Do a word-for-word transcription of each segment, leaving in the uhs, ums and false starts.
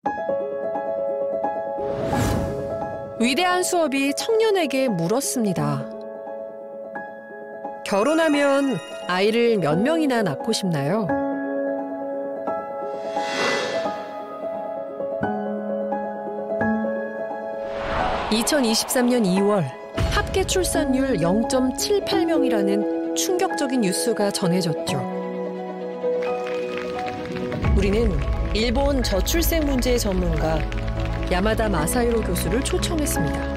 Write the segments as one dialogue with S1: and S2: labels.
S1: 위대한 수업이 청년에게 물었습니다. 결혼하면 아이를 몇 명이나 낳고 싶나요? 이천이십삼 년 이월 합계 출산율 영 점 칠팔 명이라는 충격적인 뉴스가 전해졌죠. 우리는 일본 저출생 문제 전문가 야마다 마사히로 교수를 초청했습니다.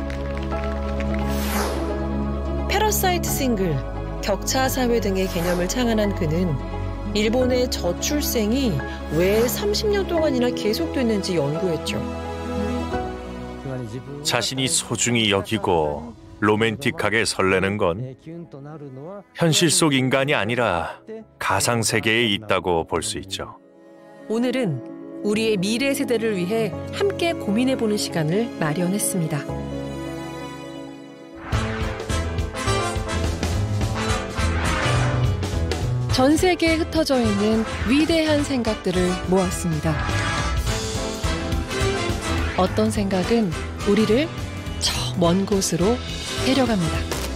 S1: 패러사이트 싱글, 격차 사회 등의 개념을 창안한 그는 일본의 저출생이 왜 삼십 년 동안이나 계속됐는지 연구했죠.
S2: 자신이 소중히 여기고 로맨틱하게 설레는 건 현실 속 인간이 아니라 가상세계에 있다고 볼 수 있죠.
S1: 오늘은 우리의 미래 세대를 위해 함께 고민해보는 시간을 마련했습니다. 전 세계에 흩어져 있는 위대한 생각들을 모았습니다. 어떤 생각은 우리를 저 먼 곳으로 데려갑니다.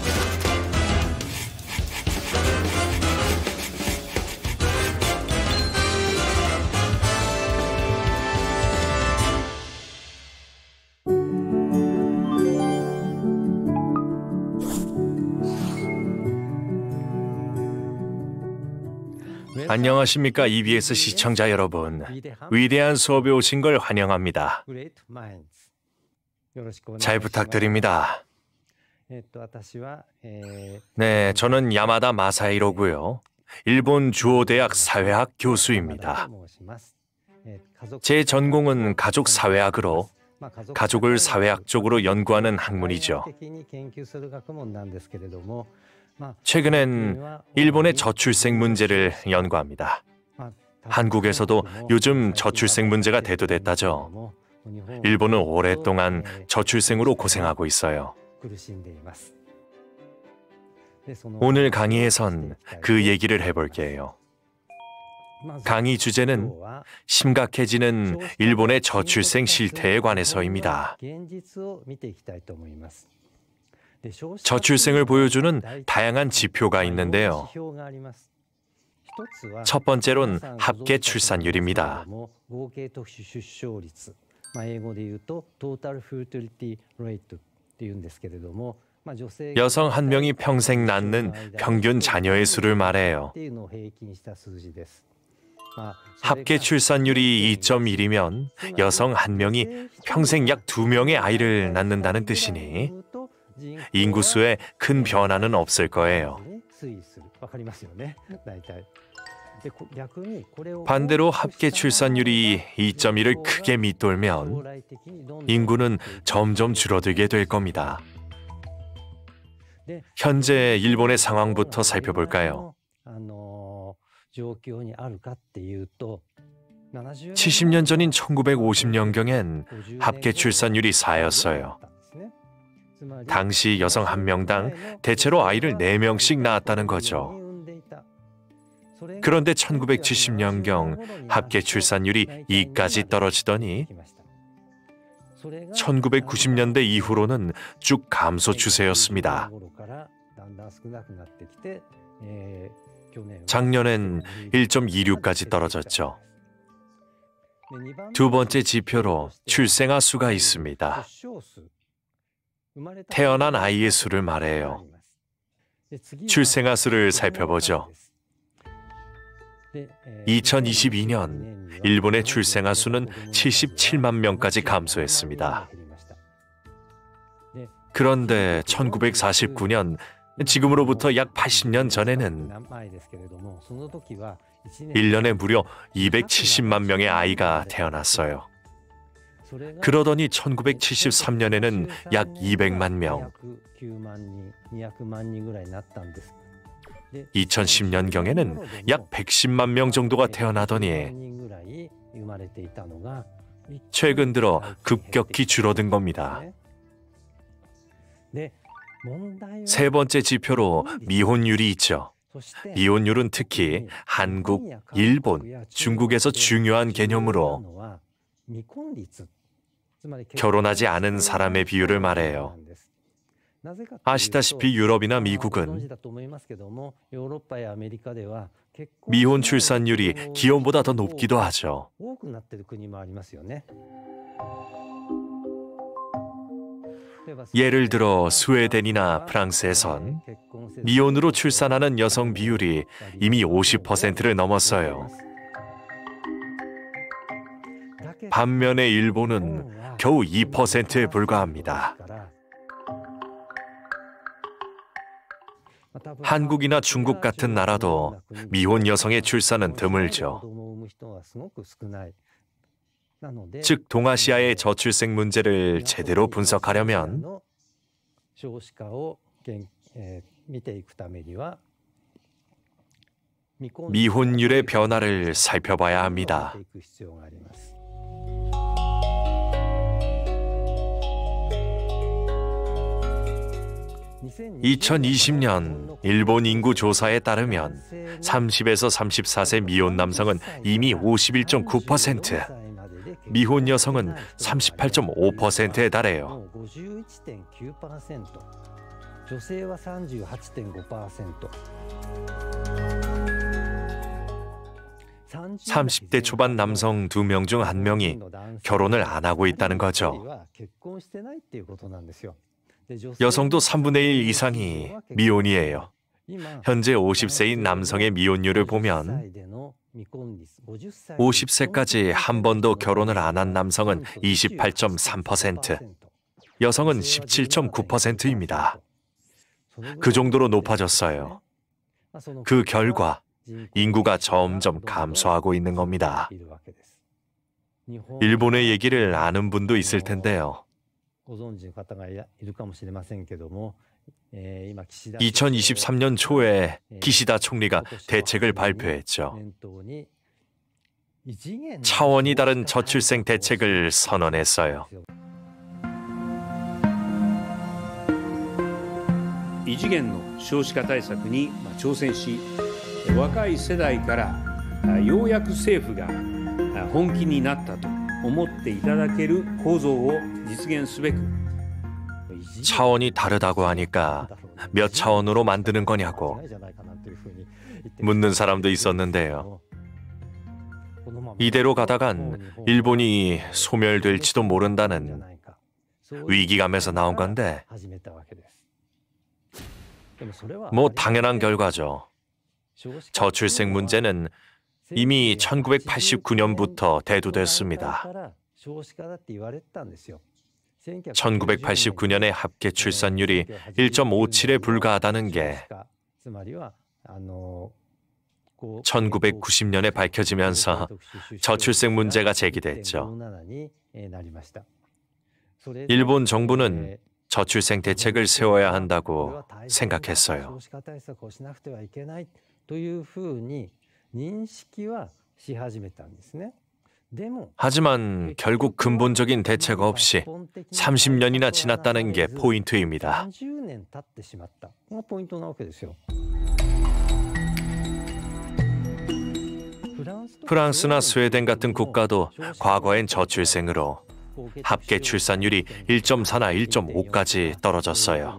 S2: 안녕하십니까, 이비에스 시청자 여러분. 위대한 수업에 오신 걸 환영합니다. 잘 부탁드립니다. 네, 저는 야마다 마사히로고요. 일본 주오대학 사회학 교수입니다. 제 전공은 가족 사회학으로 가족을 사회학적으로 연구하는 학문이죠. 최근엔 일본의 저출생 문제를 연구합니다. 한국에서도 요즘 저출생 문제가 대두됐다죠. 일본은 오랫동안 저출생으로 고생하고 있어요. 오늘 강의에선 그 얘기를 해볼게요. 강의 주제는 심각해지는 일본의 저출생 실태에 관해서입니다. 저출생을 보여주는 다양한 지표가 있는데요. 첫 번째로는 합계 출산율입니다. 여성 한 명이 평생 낳는 평균 자녀의 수를 말해요. 합계 출산율이 이 점 일이면 여성 한 명이 평생 약 두 명의 아이를 낳는다는 뜻이니 인구수에 큰 변화는 없을 거예요. 반대로 합계 출산율이 이 점 일을 크게 밑돌면 인구는 점점 줄어들게 될 겁니다. 현재 일본의 상황부터 살펴볼까요? 칠십 년 전인 천구백오십 년경엔 합계 출산율이 사였어요. 당시 여성 한 명당 대체로 아이를 네 명씩 낳았다는 거죠. 그런데 천구백칠십 년경 합계 출산율이 이까지 떨어지더니 천구백구십 년대 이후로는 쭉 감소 추세였습니다. 작년엔 일 점 이육까지 떨어졌죠. 두 번째 지표로 출생아 수가 있습니다. 태어난 아이의 수를 말해요. 출생아 수를 살펴보죠. 이천이십이 년 일본의 출생아 수는 칠십칠만 명까지 감소했습니다. 그런데 천구백사십구 년, 지금으로부터 약 팔십 년 전에는 일 년에 무려 이백칠십만 명의 아이가 태어났어요. 그러더니 천구백칠십삼 년에는 약 이백만 명, 이천십 년경에는 약 백십만 명 정도가 태어나더니 최근 들어 급격히 줄어든 겁니다. 세 번째 지표로 미혼율이 있죠. 미혼율은 특히 한국, 일본, 중국에서 중요한 개념으로 결혼하지 않은 사람의 비율을 말해요. 아시다시피 유럽이나 미국은 미혼 출산율이 기혼보다 더 높기도 하죠. 예를 들어 스웨덴이나 프랑스에선 미혼으로 출산하는 여성 비율이 이미 오십 퍼센트를 넘었어요. 반면에 일본은 겨우 이 퍼센트에 불과합니다. 한국이나 중국 같은 나라도 미혼 여성의 출산은 드물죠. 즉 동아시아의 저출생 문제를 제대로 분석하려면 미혼율의 변화를 살펴봐야 합니다. 이천이십 년 일본 인구 조사에 따르면 삼십에서 삼십사 세 미혼 남성은 이미 오십일 점 구 퍼센트, 미혼 여성은 삼십팔 점 오 퍼센트에 달해요. 삼십 대 초반 남성 두 명 중 한 명이 결혼을 안 하고 있다는 거죠. 여성도 삼분의 일 이상이 미혼이에요. 현재 오십 세인 남성의 미혼율을 보면 오십 세까지 한 번도 결혼을 안 한 남성은 이십팔 점 삼 퍼센트, 여성은 십칠 점 구 퍼센트입니다. 그 정도로 높아졌어요. 그 결과 인구가 점점 감소하고 있는 겁니다. 일본의 얘기를 아는 분도 있을 텐데요. 이천이십삼 년 초에 기시다 총리가 대책을 발표했죠. 차원이 다른 저출생 대책을 선언했어요.
S3: 異次元の少子化対策に挑戦し、若い世代からようやく政府が本気になったと思っていただける構造を実現すべく
S2: 차원이 다르다고 하니까 몇 차원으로 만드는 거냐고 묻는 사람도 있었는데요. 이대로 가다간 일본이 소멸될지도 모른다는 위기감에서 나온 건데 뭐 당연한 결과죠. 저출생 문제는 이미 천구백팔십구 년부터 대두됐습니다. 천구백팔십구 년의 합계 출산율이 일 점 오칠에 불과하다는 게 천구백구십 년에 밝혀지면서 저출생 문제가 제기됐죠. 일본 정부는 저출생 대책을 세워야 한다고 생각했어요. 하지만 결국 근본적인 대책 없이 삼십 년이나 지났다는 게 포인트입니다. 프랑스나 스웨덴 같은 국가도 과거엔 저출생으로 합계 출산율이 일 점 사나 일 점 오까지 떨어졌어요.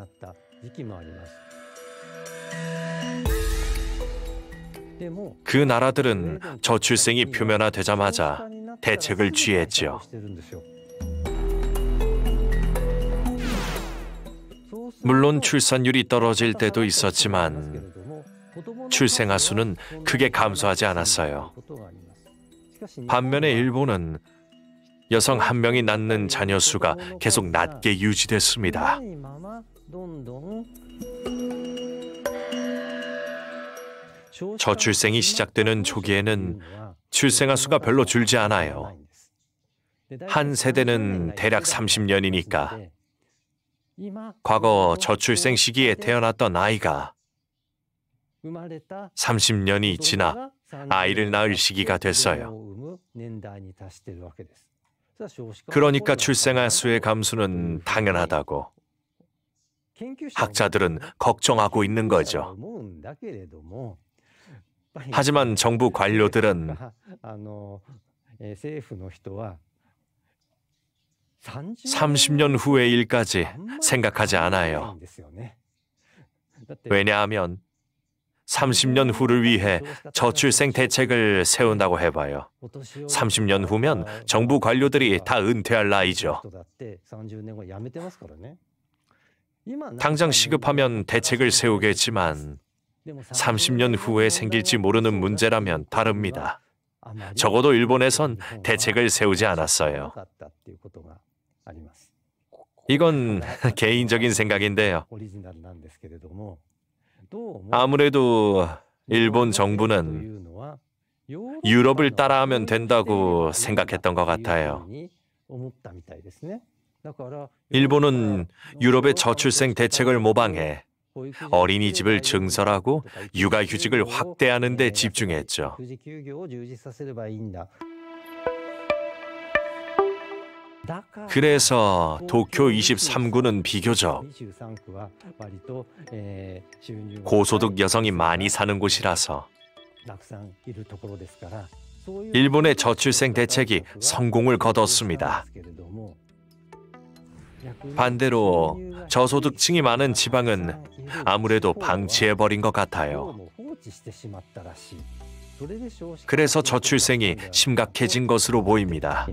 S2: 그 나라들은 저출생이 표면화되자마자 대책을 취했죠. 물론 출산율이 떨어질 때도 있었지만 출생아 수는 크게 감소하지 않았어요. 반면에 일본은 여성 한 명이 낳는 자녀 수가 계속 낮게 유지됐습니다. 저출생이 시작되는 초기에는 출생아 수가 별로 줄지 않아요. 한 세대는 대략 삼십 년이니까 과거 저출생 시기에 태어났던 아이가 삼십 년이 지나 아이를 낳을 시기가 됐어요. 그러니까 출생아 수의 감소는 당연하다고 학자들은 걱정하고 있는 거죠. 하지만 정부 관료들은 삼십 년 후의 일까지 생각하지 않아요. 왜냐하면 삼십 년 후를 위해 저출생 대책을 세운다고 해봐요. 삼십 년 후면 정부 관료들이 다 은퇴할 나이죠. 당장 시급하면 대책을 세우겠지만 삼십 년 후에 생길지 모르는 문제라면 다릅니다. 적어도 일본에선 대책을 세우지 않았어요. 이건 개인적인 생각인데요. 아무래도 일본 정부는 유럽을 따라하면 된다고 생각했던 것 같아요. 일본은 유럽의 저출생 대책을 모방해 어린이집을 증설하고 육아휴직을 확대하는 데 집중했죠. 그래서 도쿄 이십삼 구는 비교적 고소득 여성이 많이 사는 곳이라서 일본의 저출생 대책이 성공을 거뒀습니다. 반대로 저소득층이 많은 지방은 아무래도 방치해버린 것 같아요. 그래서 저출생이 심각해진 것으로 보입니다.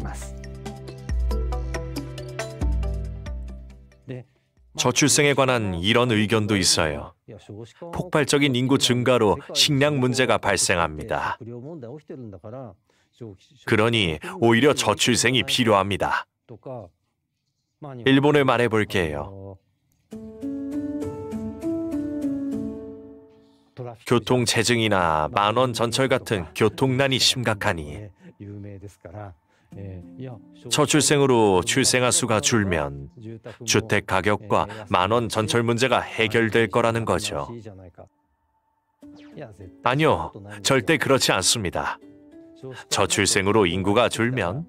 S2: 저출생에 관한 이런 의견도 있어요. 폭발적인 인구 증가로 식량 문제가 발생합니다. 그러니 오히려 저출생이 필요합니다. 일본을 말해볼게요. 교통체증이나 만원 전철 같은 교통난이 심각하니 저출생으로 출생아 수가 줄면 주택 가격과 만원 전철 문제가 해결될 거라는 거죠. 아니요, 절대 그렇지 않습니다. 저출생으로 인구가 줄면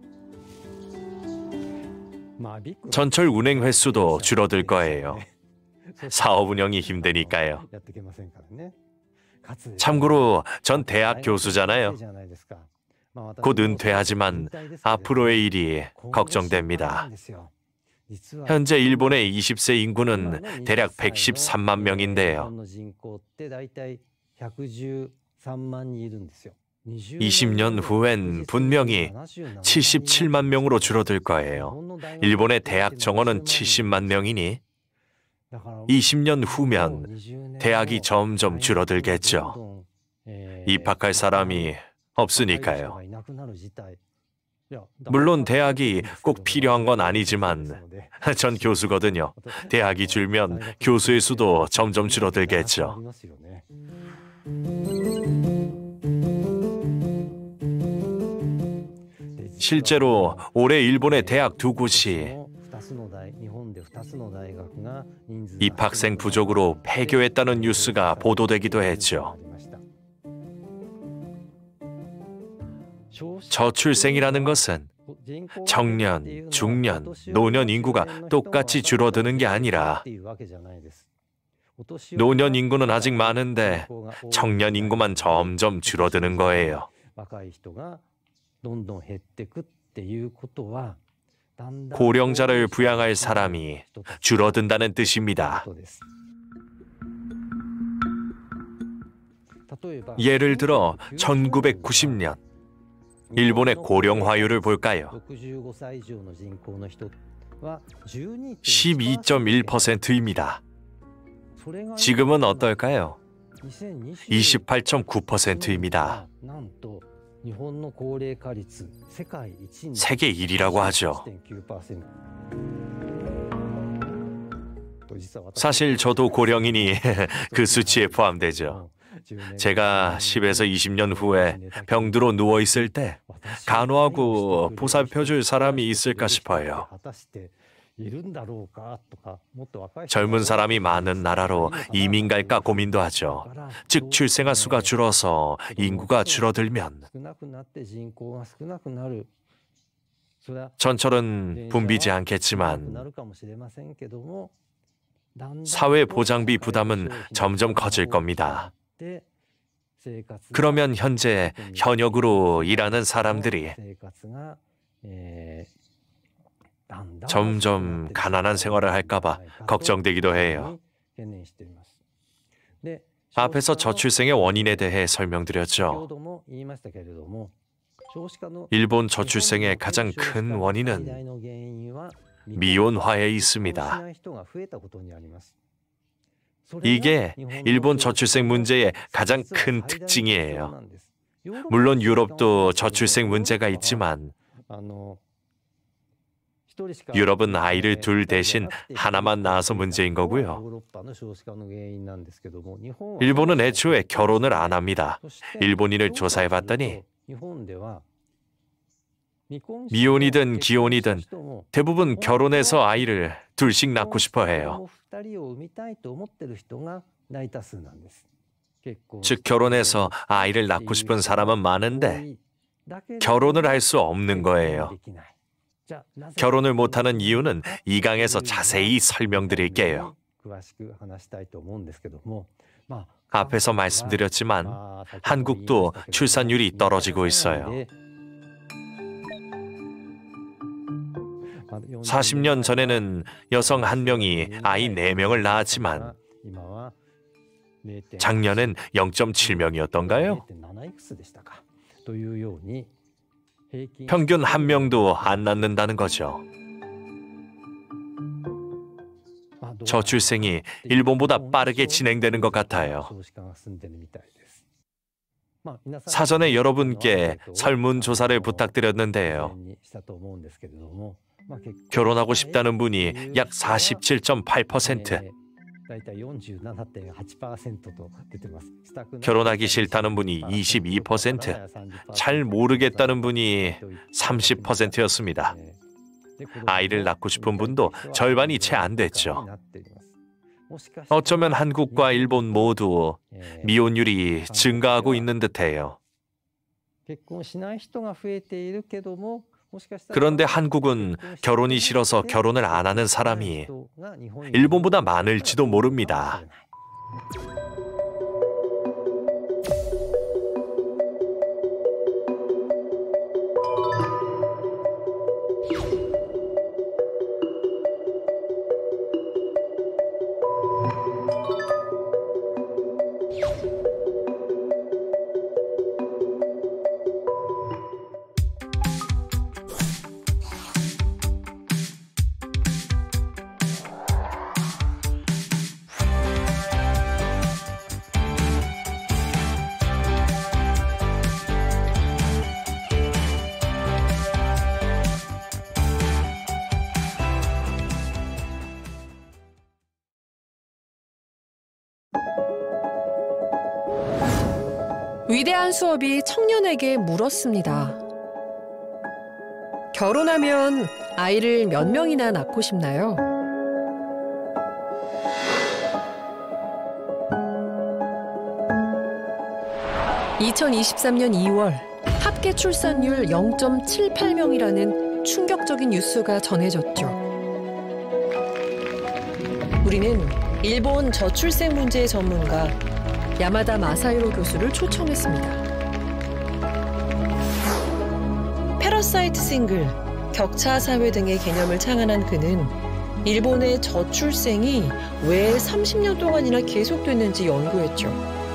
S2: 전철 운행 횟수도 줄어들 거예요. 사업 운영이 힘드니까요. 참고로 전 대학 교수잖아요. 곧 은퇴하지만 앞으로의 일이 걱정됩니다. 현재 일본의 이십 세 인구는 대략 백십삼만 명인데요. 이십 년 후엔 분명히 칠십칠만 명으로 줄어들 거예요. 일본의 대학 정원은 칠십만 명이니 이십 년 후면 대학이 점점 줄어들겠죠. 입학할 사람이 없으니까요. 물론 대학이 꼭 필요한 건 아니지만 전 교수거든요. 대학이 줄면 교수의 수도 점점 줄어들겠죠. 실제로 올해 일본의 대학 두 곳이 입학생 부족으로 폐교했다는 뉴스가 보도되기도 했죠. 저출생이라는 것은 청년, 중년, 노년 인구가 똑같이 줄어드는 게 아니라 노년 인구는 아직 많은데 청년 인구만 점점 줄어드는 거예요. 고령자를 부양할 사람이 줄어든다는 뜻입니다. 예를 들어 천구백구십 년 일본의 고령화율을 볼까요? 십이 점 일 퍼센트입니다. 지금은 어떨까요? 이십팔 점 구 퍼센트입니다. 세계 일 위라고 하죠. 사실 저도 고령이니 그 수치에 포함되죠. 제가 십에서 이십 년 후에 병들어 누워있을 때 간호하고 보살펴줄 사람이 있을까 싶어요. 젊은 사람이 많은 나라로 이민 갈까 고민도 하죠. 즉 출생아 수가 줄어서 인구가 줄어들면 전철은 붐비지 않겠지만 사회 보장비 부담은 점점 커질 겁니다. 그러면 현재 현역으로 일하는 사람들이 점점 가난한 생활을 할까봐 걱정되기도 해요. 앞에서 저출생의 원인에 대해 설명드렸죠. 일본 저출생의 가장 큰 원인은 미혼화에 있습니다. 이게 일본 저출생 문제의 가장 큰 특징이에요. 물론 유럽도 저출생 문제가 있지만 유럽은 아이를 둘 대신 하나만 낳아서 문제인 거고요. 일본은 애초에 결혼을 안 합니다. 일본인을 조사해봤더니 미혼이든 기혼이든 대부분 결혼해서 아이를 둘씩 낳고 싶어 해요. 즉 결혼해서 아이를 낳고 싶은 사람은 많은데 결혼을 할 수 없는 거예요. 결혼을 못하는 이유는 이 강에서 자세히 설명드릴게요. 앞에서 말씀드렸지만 한국도 출산율이 떨어지고 있어요. 사십 년 전에는 여성 한 명이 아이 네 명을 낳았지만 작년엔 영 점 칠 명이었던가요? 평균 한 명도 안 낳는다는 거죠. 저출생이 일본보다 빠르게 진행되는 것 같아요. 사전에 여러분께 설문조사를 부탁드렸는데요. 결혼하고 싶다는 분이 약 사십칠 점 팔 퍼센트, 결혼하기 싫다는 분이 이십이 퍼센트, 잘 모르겠다는 분이 삼십 퍼센트였습니다. 아이를 낳고 싶은 분도 절반이 채 안 됐죠. 어쩌면 한국과 일본 모두 미혼율이 증가하고 있는 듯해요. 그런데 한국은 결혼이 싫어서 결혼을 안 하는 사람이 일본보다 많을지도 모릅니다.
S1: 위대한 수업이 청년에게 물었습니다. 결혼하면 아이를 몇 명이나 낳고 싶나요? 이천이십삼 년 이월 합계 출산율 영 점 칠팔 명이라는 충격적인 뉴스가 전해졌죠. 우리는 일본 저출생 문제의 전문가 야마다 마사히로 교수를 초청했습니다. 패러사이트 싱글, 격차 사회 등의 개념을 창안한 그는 일본의 저출생이 왜 삼십 년 동안이나 계속됐는지 연구했죠.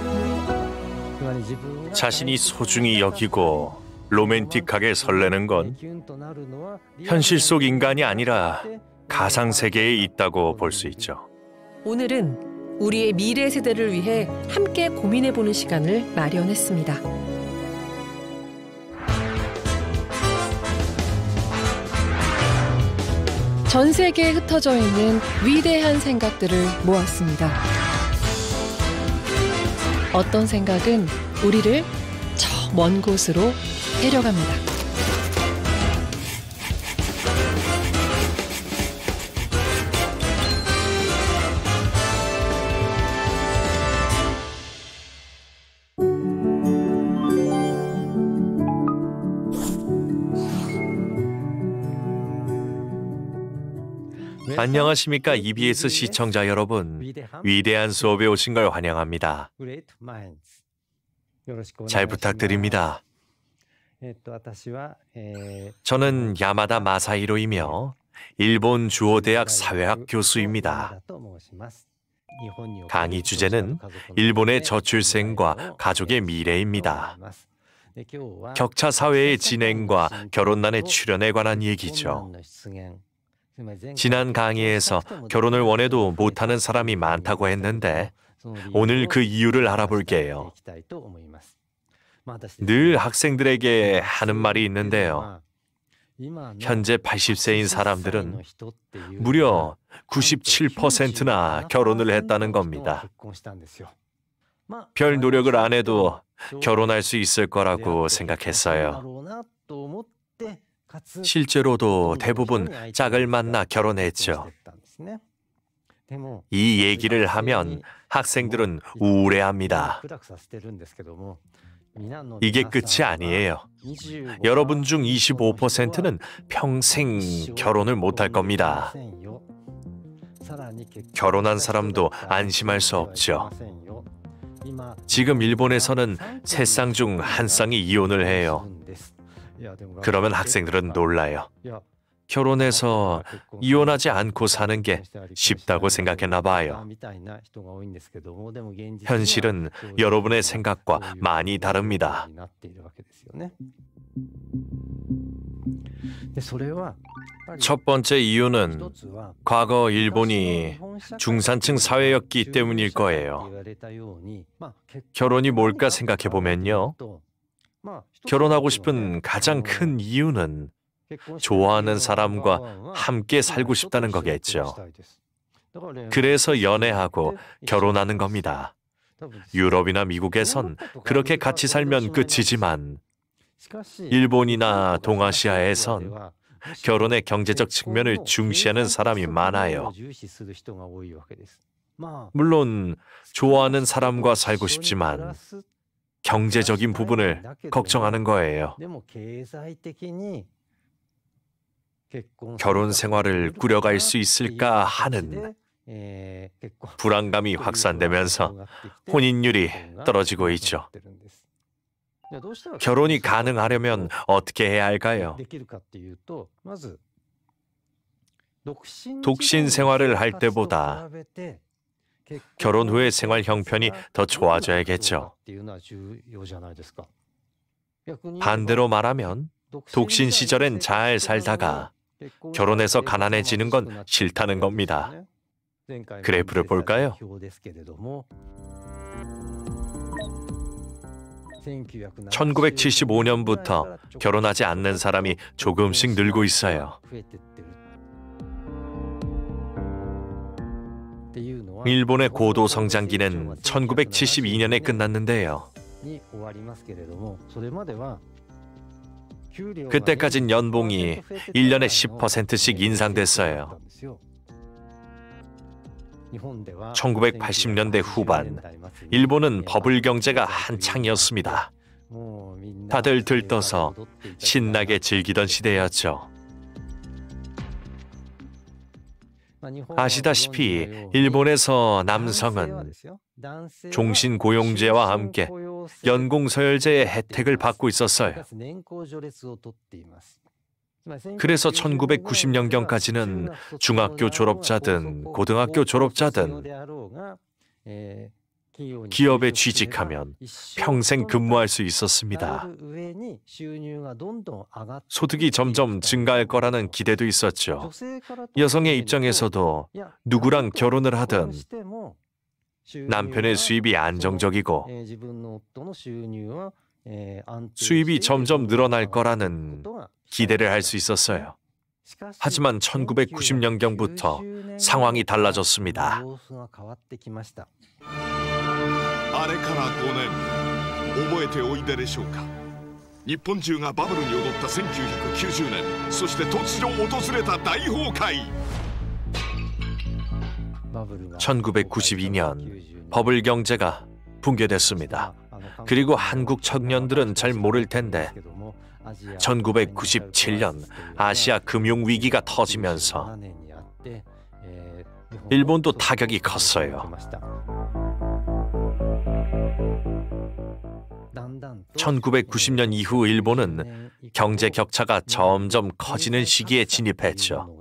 S2: 자신이 소중히 여기고 로맨틱하게 설레는 건 현실 속 인간이 아니라 가상세계에 있다고 볼 수 있죠.
S1: 오늘은 우리의 미래 세대를 위해 함께 고민해보는 시간을 마련했습니다. 전 세계에 흩어져 있는 위대한 생각들을 모았습니다. 어떤 생각은 우리를 저 먼 곳으로 데려갑니다.
S2: 안녕하십니까 이비에스 시청자 여러분. 위대한 수업에 오신 걸 환영합니다. 잘 부탁드립니다. 저는 야마다 마사히로이며 일본 주오대학 사회학 교수입니다. 강의 주제는 일본의 저출생과 가족의 미래입니다. 격차 사회의 진행과 결혼난의 출현에 관한 얘기죠. 지난 강의에서 결혼을 원해도 못하는 사람이 많다고 했는데 오늘 그 이유를 알아볼게요. 늘 학생들에게 하는 말이 있는데요. 현재 팔십 세인 사람들은 무려 구십칠 퍼센트나 결혼을 했다는 겁니다. 별 노력을 안 해도 결혼할 수 있을 거라고 생각했어요. 실제로도 대부분 짝을 만나 결혼했죠. 이 얘기를 하면 학생들은 우울해합니다. 이게 끝이 아니에요. 여러분 중 이십오 퍼센트는 평생 결혼을 못할 겁니다. 결혼한 사람도 안심할 수 없죠. 지금 일본에서는 세 쌍 중 한 쌍이 이혼을 해요. 그러면 학생들은 놀라요. 결혼해서 이혼하지 않고 사는 게 쉽다고 생각했나 봐요. 현실은 여러분의 생각과 많이 다릅니다. 첫 번째 이유는 과거 일본이 중산층 사회였기 때문일 거예요. 결혼이 뭘까 생각해 보면요. 결혼하고 싶은 가장 큰 이유는 좋아하는 사람과 함께 살고 싶다는 거겠죠. 그래서 연애하고 결혼하는 겁니다. 유럽이나 미국에선 그렇게 같이 살면 끝이지만 일본이나 동아시아에선 결혼의 경제적 측면을 중시하는 사람이 많아요. 물론 좋아하는 사람과 살고 싶지만 경제적인 부분을 걱정하는 거예요. 결혼 생활을 꾸려갈 수 있을까 하는 불안감이 확산되면서 혼인율이 떨어지고 있죠. 결혼이 가능하려면 어떻게 해야 할까요? 독신 생활을 할 때보다 결혼 후의 생활 형편이 더 좋아져야겠죠. 반대로 말하면 독신 시절엔 잘 살다가 결혼해서 가난해지는 건 싫다는 겁니다. 그래프를 볼까요? 천구백칠십오 년부터 결혼하지 않는 사람이 조금씩 늘고 있어요. 일본의 고도 성장기는 천구백칠십이 년에 끝났는데요. 그때까진 연봉이 일 년에 십 퍼센트씩 인상됐어요. 천구백팔십 년대 후반, 일본은 버블 경제가 한창이었습니다. 다들 들떠서 신나게 즐기던 시대였죠. 아시다시피 일본에서 남성은 종신고용제와 함께 연공서열제의 혜택을 받고 있었어요. 그래서 천구백구십 년경까지는 중학교 졸업자든 고등학교 졸업자든 기업에 취직하면 평생 근무할 수 있었습니다. 소득이 점점 증가할 거라는 기대도 있었죠. 여성의 입장에서도 누구랑 결혼을 하든 남편의 수입이 안정적이고 수입이 점점 늘어날 거라는 기대를 할 수 있었어요. 하지만 천구백구십 년경부터 상황이 달라졌습니다.
S4: あれからごねん覚えておいででしょうか。日本中がバブルに踊ったせんきゅうひゃくきゅうじゅうねん、そして突如訪れた大崩壊。
S2: 천구백구십이 년 버블 경제가 붕괴됐습니다. 그리고 한국 청년들은 잘 모를 텐데 천구백구십칠 년 아시아 금융 위기가 터지면서 일본도 타격이 컸어요. 천구백구십 년 이후 일본은 경제 격차가 점점 커지는 시기에 진입했죠.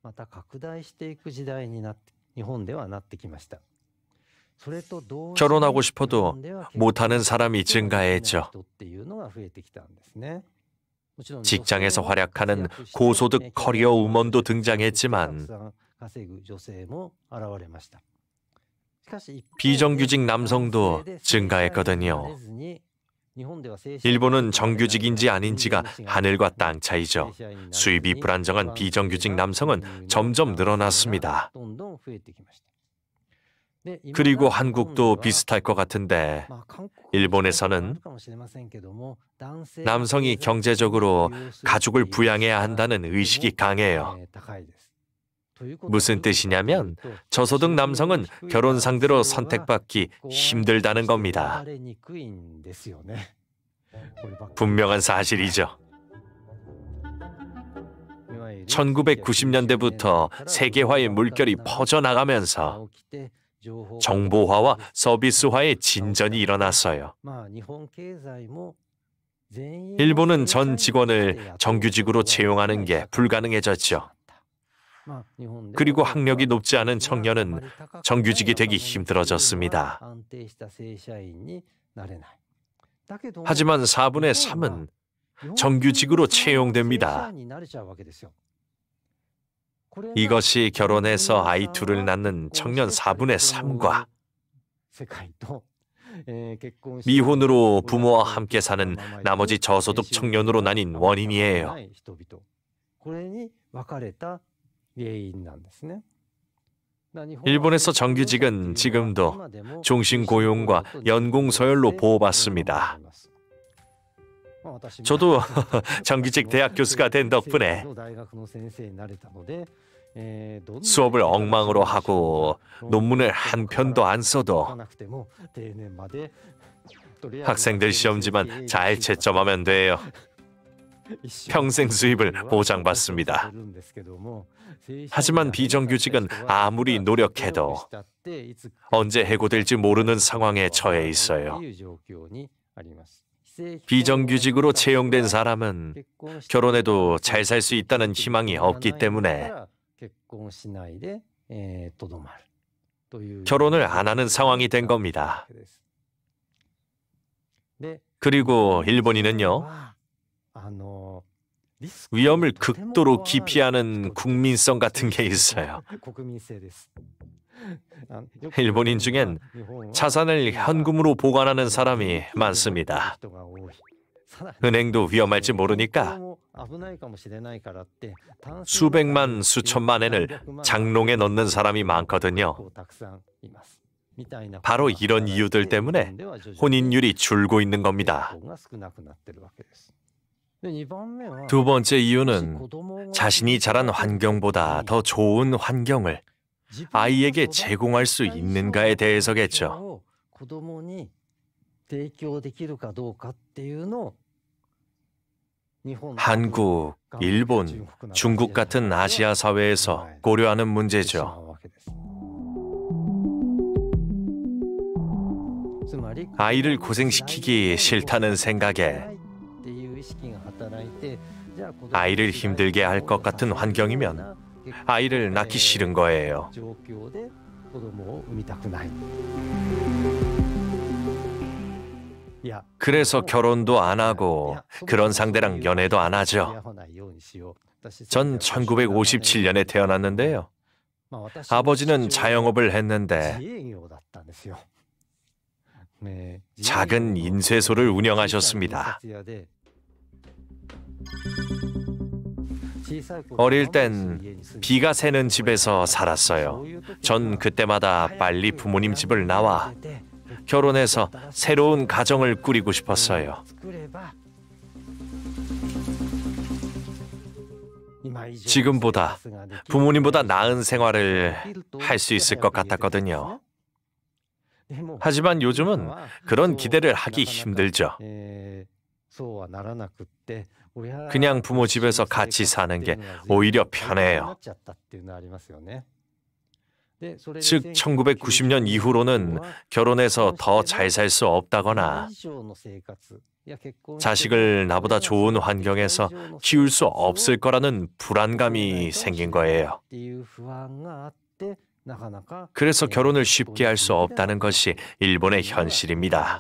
S2: 결혼하고 싶어도 못하는 사람이 증가했죠. 직장에서 활약하는 고소득 커리어 우먼도 등장했지만 비정규직 남성도 증가했거든요. 일본은 정규직인지 아닌지가 하늘과 땅 차이죠. 수입이 불안정한 비정규직 남성은 점점 늘어났습니다. 그리고 한국도 비슷할 것 같은데 일본에서는 남성이 경제적으로 가족을 부양해야 한다는 의식이 강해요. 무슨 뜻이냐면 저소득 남성은 결혼 상대로 선택받기 힘들다는 겁니다. 분명한 사실이죠. 천구백구십 년대부터 세계화의 물결이 퍼져나가면서 정보화와 서비스화의 진전이 일어났어요. 일본은 전 직원을 정규직으로 채용하는 게 불가능해졌죠. 그리고 학력이 높지 않은 청년은 정규직이 되기 힘들어졌습니다. 하지만 사분의 삼은 정규직으로 채용됩니다. 이것이 결혼해서 아이 둘을 낳는 청년 사분의 삼과 미혼으로 부모와 함께 사는 나머지 저소득 청년으로 나뉜 원인이에요. 일본에서 정규직은 지금도 종신고용과 연공서열로 보호받습니다. 저도 정규직 대학 교수가 된 덕분에 수업을 엉망으로 하고 논문을 한 편도 안 써도 학생들 시험지만 잘 채점하면 돼요. 평생 수입을 보장받습니다. 하지만 비정규직은 아무리 노력해도 언제 해고될지 모르는 상황에 처해 있어요. 비정규직으로 채용된 사람은 결혼해도 잘 살 수 있다는 희망이 없기 때문에 결혼을 안 하는 상황이 된 겁니다. 그리고 일본인은요, 위험을 극도로 기피하는 국민성 같은 게 있어요. 일본인 중엔 자산을 현금으로 보관하는 사람이 많습니다. 은행도 위험할지 모르니까 수백만, 수천만 엔을 장롱에 넣는 사람이 많거든요. 바로 이런 이유들 때문에 혼인율이 줄고 있는 겁니다. 두 번째 이유는 자신이 자란 환경보다 더 좋은 환경을 아이에게 제공할 수 있는가에 대해서겠죠. 한국, 일본, 중국 같은 아시아 사회에서 고려하는 문제죠. 아이를 고생시키기 싫다는 생각에 아이를 힘들게 할 것 같은 환경이면 아이를 낳기 싫은 거예요. 그래서 결혼도 안 하고 그런 상대랑 연애도 안 하죠. 전 천구백오십칠 년에 태어났는데요. 아버지는 자영업을 했는데 작은 인쇄소를 운영하셨습니다. 어릴 땐 비가 새는 집에서 살았어요. 전 그때마다 빨리 부모님 집을 나와 결혼해서 새로운 가정을 꾸리고 싶었어요. 지금보다 부모님보다 나은 생활을 할 수 있을 것 같았거든요. 하지만 요즘은 그런 기대를 하기 힘들죠. 그냥 부모 집에서 같이 사는 게 오히려 편해요. 즉 천구백구십 년 이후로는 결혼해서 더 잘 살 수 없다거나 자식을 나보다 좋은 환경에서 키울 수 없을 거라는 불안감이 생긴 거예요. 그래서 결혼을 쉽게 할 수 없다는 것이 일본의 현실입니다.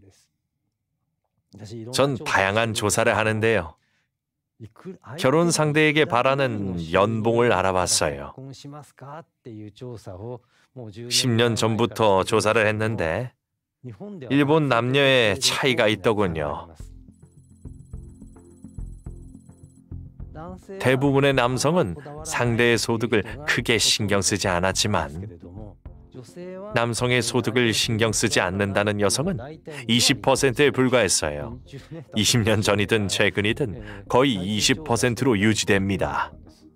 S2: 전 다양한 조사를 하는데요. 결혼 상대에게 바라는 연봉을 알아봤어요. 십 년 전부터 조사를 했는데 일본 남녀의 차이가 있더군요. 대부분의 남성은 상대의 소득을 크게 신경 쓰지 않았지만 남성의 소득을 신경 쓰지 않는다는 여성은 이십 퍼센트에 불과했어요. 이십 년 전이든 최근이든 거의 이십 퍼센트로 유지됩니다.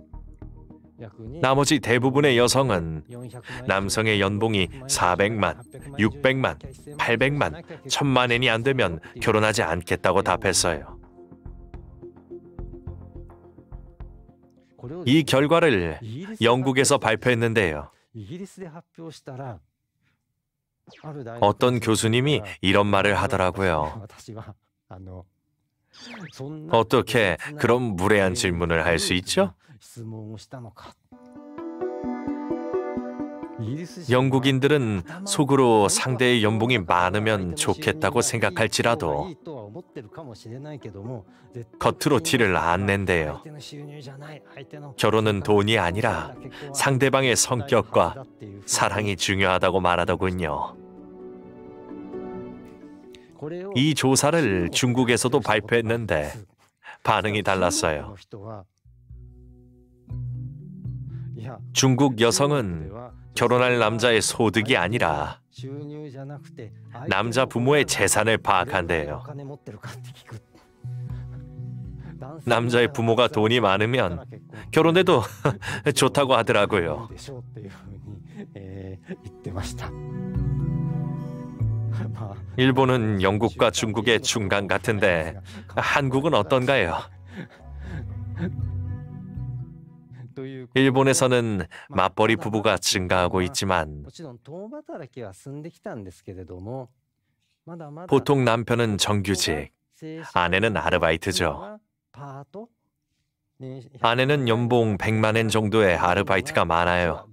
S2: 나머지 대부분의 여성은 남성의 연봉이 사백만, 육백만, 팔백만, 천만 엔이 안 되면 결혼하지 않겠다고 답했어요. 이 결과를 영국에서 발표했는데요. 어떤 교수님이 이런 말을 하더라고요. 어떻게 그런 무례한 질문을 할 수 있죠? 영국인들은 속으로 상대의 연봉이 많으면 좋겠다고 생각할지라도 겉으로 티를 안 낸대요. 결혼은 돈이 아니라 상대방의 성격과 사랑이 중요하다고 말하더군요. 이 조사를 중국에서도 발표했는데 반응이 달랐어요. 중국 여성은 결혼할 남자의 소득이 아니라 남자 부모의 재산을 파악한대요. 남자의 부모가 돈이 많으면 결혼해도 좋다고 하더라고요. 일본은 영국과 중국의 중간 같은데 한국은 어떤가요? 일본에서는 맞벌이 부부가 증가하고 있지만 보통 남편은 정규직, 아내는 아르바이트죠. 아내는 연봉 백만 엔 정도의 아르바이트가 많아요.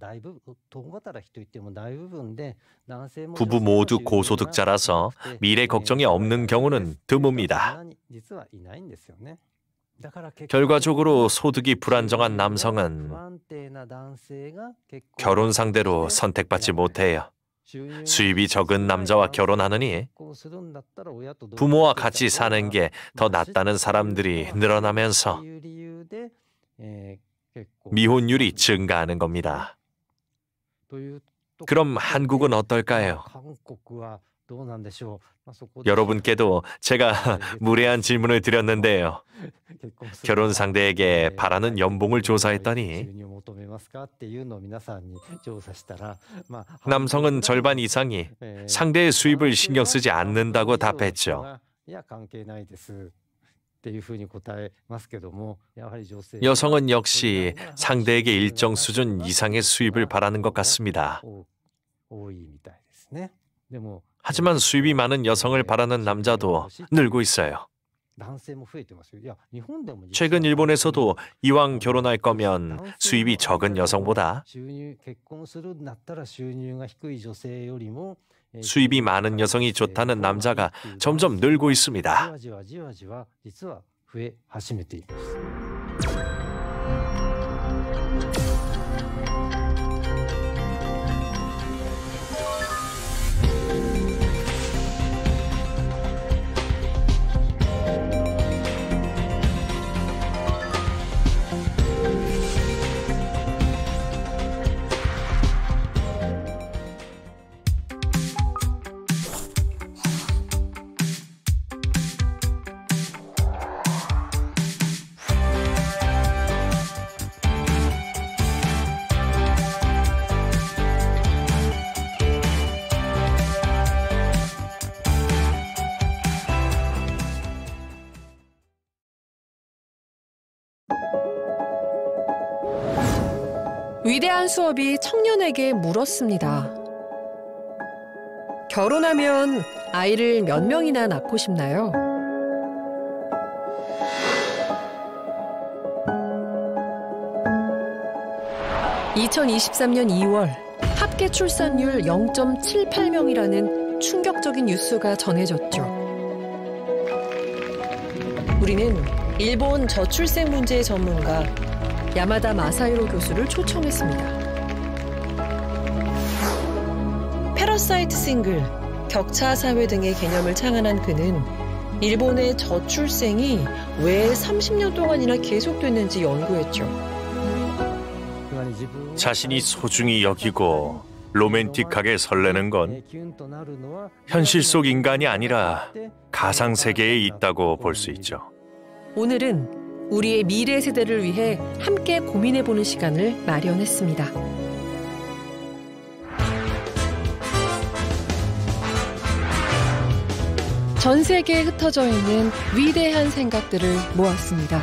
S2: 부부 모두 고소득자라서 미래 걱정이 없는 경우는 드뭅니다. 결과적으로 소득이 불안정한 남성은 결혼 상대로 선택받지 못해요. 수입이 적은 남자와 결혼하느니 부모와 같이 사는 게 더 낫다는 사람들이 늘어나면서 미혼율이 증가하는 겁니다. 그럼 한국은 어떨까요? 여러분께도 제가 무례한 질문을 드렸는데요. 결혼 상대에게 바라는 연봉을 조사했더니 남성은 절반 이상이 상대의 수입을 신경 쓰지 않는다고 답했죠. 여성은 역시 상대에게 일정 수준 이상의 수입을 바라는 것 같습니다. 하지만 수입이 많은 여성을 바라는 남자도 늘고 있어요. 최근 일본에서도 이왕 결혼할 거면 수입이 적은 여성보다 수입이 많은 여성이 좋다는 남자가 점점 늘고 있습니다.
S1: 위대한 수업이 청년에게 물었습니다. 결혼하면 아이를 몇 명이나 낳고 싶나요? 이천이십삼 년 이월 합계 출산율 영 점 칠팔 명이라는 충격적인 뉴스가 전해졌죠. 우리는 일본 저출생 문제의 전문가 야마다 마사히로 교수를 초청했습니다. 패러사이트 싱글, 격차 사회 등의 개념을 창안한 그는 일본의 저출생이 왜 삼십 년 동안이나 계속됐는지 연구했죠.
S2: 자신이 소중히 여기고 로맨틱하게 설레는 건 현실 속 인간이 아니라 가상세계에 있다고 볼 수 있죠.
S1: 오늘은 우리의 미래 세대를 위해 함께 고민해보는 시간을 마련했습니다. 전 세계에 흩어져 있는 위대한 생각들을 모았습니다.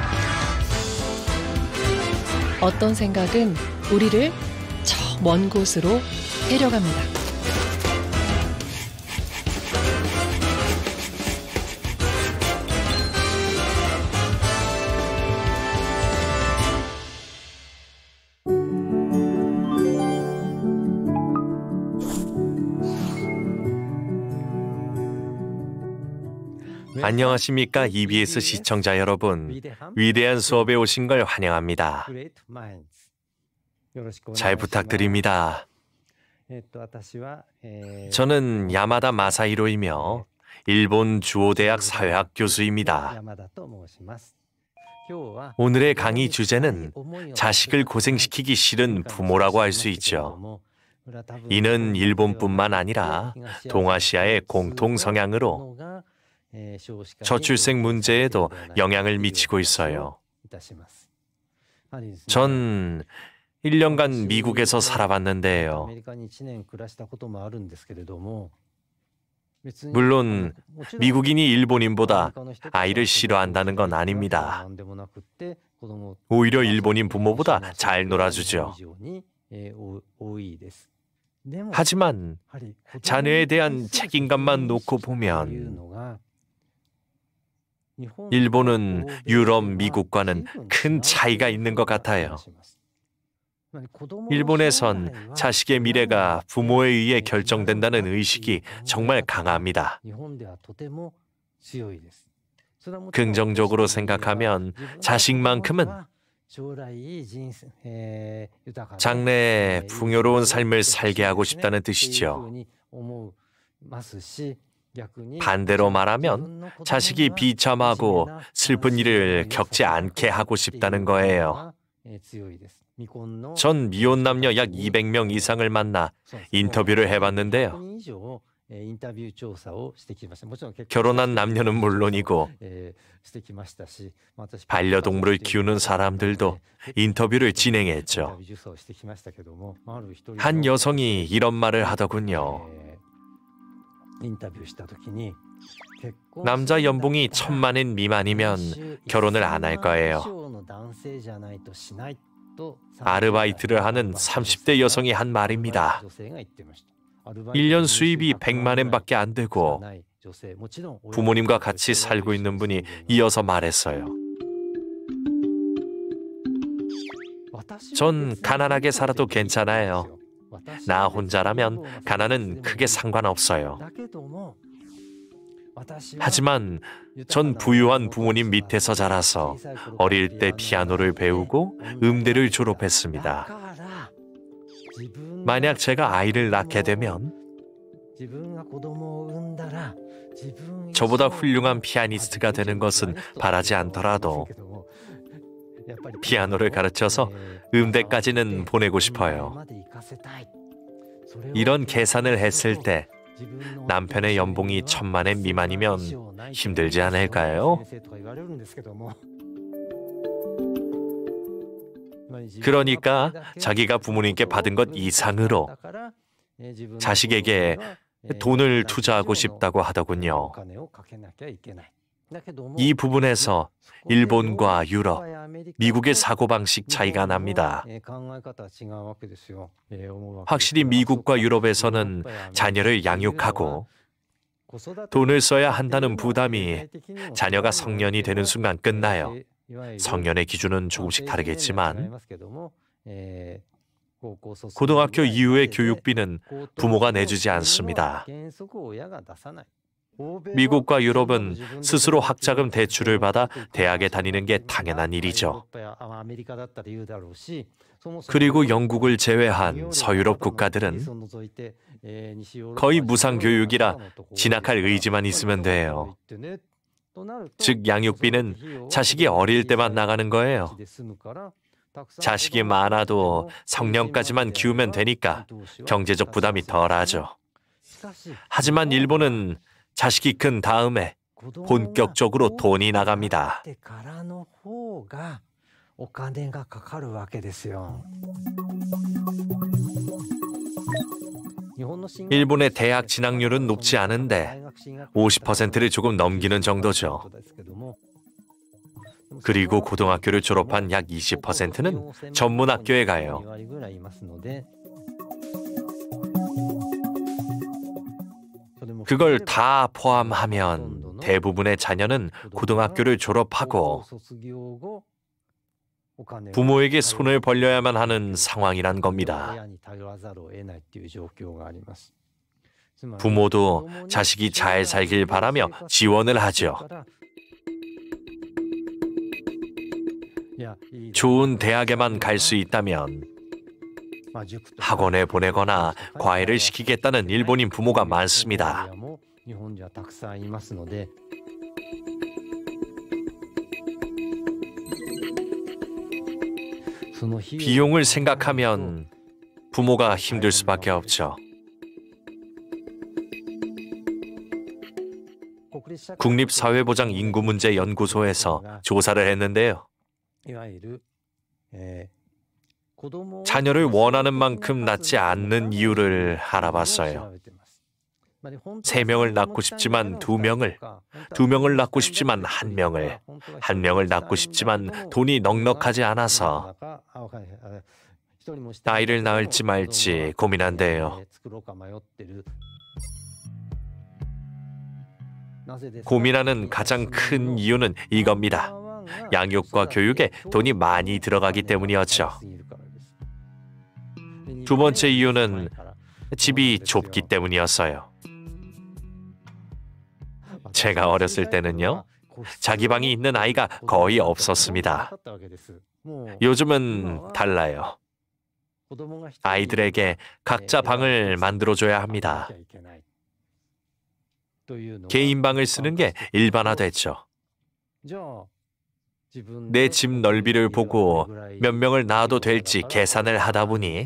S1: 어떤 생각은 우리를 저 먼 곳으로 데려갑니다.
S2: 안녕하십니까 이비에스 시청자 여러분. 위대한 수업에 오신 걸 환영합니다. 잘 부탁드립니다. 저는 야마다 마사히로이며 일본 주오대학 사회학 교수입니다. 오늘의 강의 주제는 자식을 고생시키기 싫은 부모라고 할 수 있죠. 이는 일본뿐만 아니라 동아시아의 공통 성향으로 저출생 문제에도 영향을 미치고 있어요. 전 일 년간 미국에서 살아봤는데요. 물론 미국인이 일본인보다 아이를 싫어한다는 건 아닙니다. 오히려 일본인 부모보다 잘 놀아주죠. 하지만 자녀에 대한 책임감만 놓고 보면 일본은 유럽, 미국과는 큰 차이가 있는 것 같아요. 일본에선 자식의 미래가 부모에 의해 결정된다는 의식이 정말 강합니다. 긍정적으로 생각하면 자식만큼은 장래에 풍요로운 삶을 살게 하고 싶다는 뜻이죠. 반대로 말하면 자식이 비참하고 슬픈 일을 겪지 않게 하고 싶다는 거예요. 전 미혼 남녀 약 이백 명 이상을 만나 인터뷰를 해봤는데요. 결혼한 남녀는 물론이고 반려동물을 키우는 사람들도 인터뷰를 진행했죠. 한 여성이 이런 말을 하더군요. 남자 연봉이 천만 엔 미만이면 결혼을 안 할 거예요. 아르바이트를 하는 삼십 대 여성이 한 말입니다. 일 년 수입이 백만 엔밖에 안 되고 부모님과 같이 살고 있는 분이 이어서 말했어요. 전 가난하게 살아도 괜찮아요. 나 혼자라면 가난은 크게 상관없어요. 하지만 전 부유한 부모님 밑에서 자라서 어릴 때 피아노를 배우고 음대를 졸업했습니다. 만약 제가 아이를 낳게 되면 저보다 훌륭한 피아니스트가 되는 것은 바라지 않더라도 피아노를 가르쳐서 음대까지는 보내고 싶어요. 이런 계산을 했을 때 남편의 연봉이 천만 엔 미만이면 힘들지 않을까요? 그러니까 자기가 부모님께 받은 것 이상으로 자식에게 돈을 투자하고 싶다고 하더군요. 이 부분에서 일본과 유럽, 미국의 사고방식 차이가 납니다. 확실히 미국과 유럽에서는 자녀를 양육하고 돈을 써야 한다는 부담이 자녀가 성년이 되는 순간 끝나요. 성년의 기준은 조금씩 다르겠지만 고등학교 이후의 교육비는 부모가 내주지 않습니다. 미국과 유럽은 스스로 학자금 대출을 받아 대학에 다니는 게 당연한 일이죠. 그리고 영국을 제외한 서유럽 국가들은 거의 무상교육이라 진학할 의지만 있으면 돼요. 즉 양육비는 자식이 어릴 때만 나가는 거예요. 자식이 많아도 성년까지만 키우면 되니까 경제적 부담이 덜하죠. 하지만 일본은 자식이 큰 다음에 본격적으로 돈이 나갑니다. 일본의 대학 진학률은 높지 않은데 오십 퍼센트를 조금 넘기는 정도죠. 그리고 고등학교를 졸업한 약 이십 퍼센트는 전문학교에 가요. 그걸 다 포함하면 대부분의 자녀는 고등학교를 졸업하고 부모에게 손을 벌려야만 하는 상황이란 겁니다. 부모도 자식이 잘 살길 바라며 지원을 하죠. 좋은 대학에만 갈 수 있다면 학원에 보내거나 과외를 시키겠다는 일본인 부모가 많습니다. 비용을 생각하면 부모가 힘들 수밖에 없죠. 국립사회보장인구문제연구소에서 조사를 했는데요. 자녀를 원하는 만큼 낳지 않는 이유를 알아봤어요. 세 명을 낳고 싶지만 두 명을, 두 명을 낳고 싶지만 한 명을, 한 명을 낳고 싶지만 돈이 넉넉하지 않아서 아이를 낳을지 말지 고민한대요. 고민하는 가장 큰 이유는 이겁니다. 양육과 교육에 돈이 많이 들어가기 때문이었죠. 두 번째 이유는 집이 좁기 때문이었어요. 제가 어렸을 때는요, 자기 방이 있는 아이가 거의 없었습니다. 요즘은 달라요. 아이들에게 각자 방을 만들어줘야 합니다. 개인 방을 쓰는 게 일반화됐죠. 내 집 넓이를 보고 몇 명을 낳아도 될지 계산을 하다 보니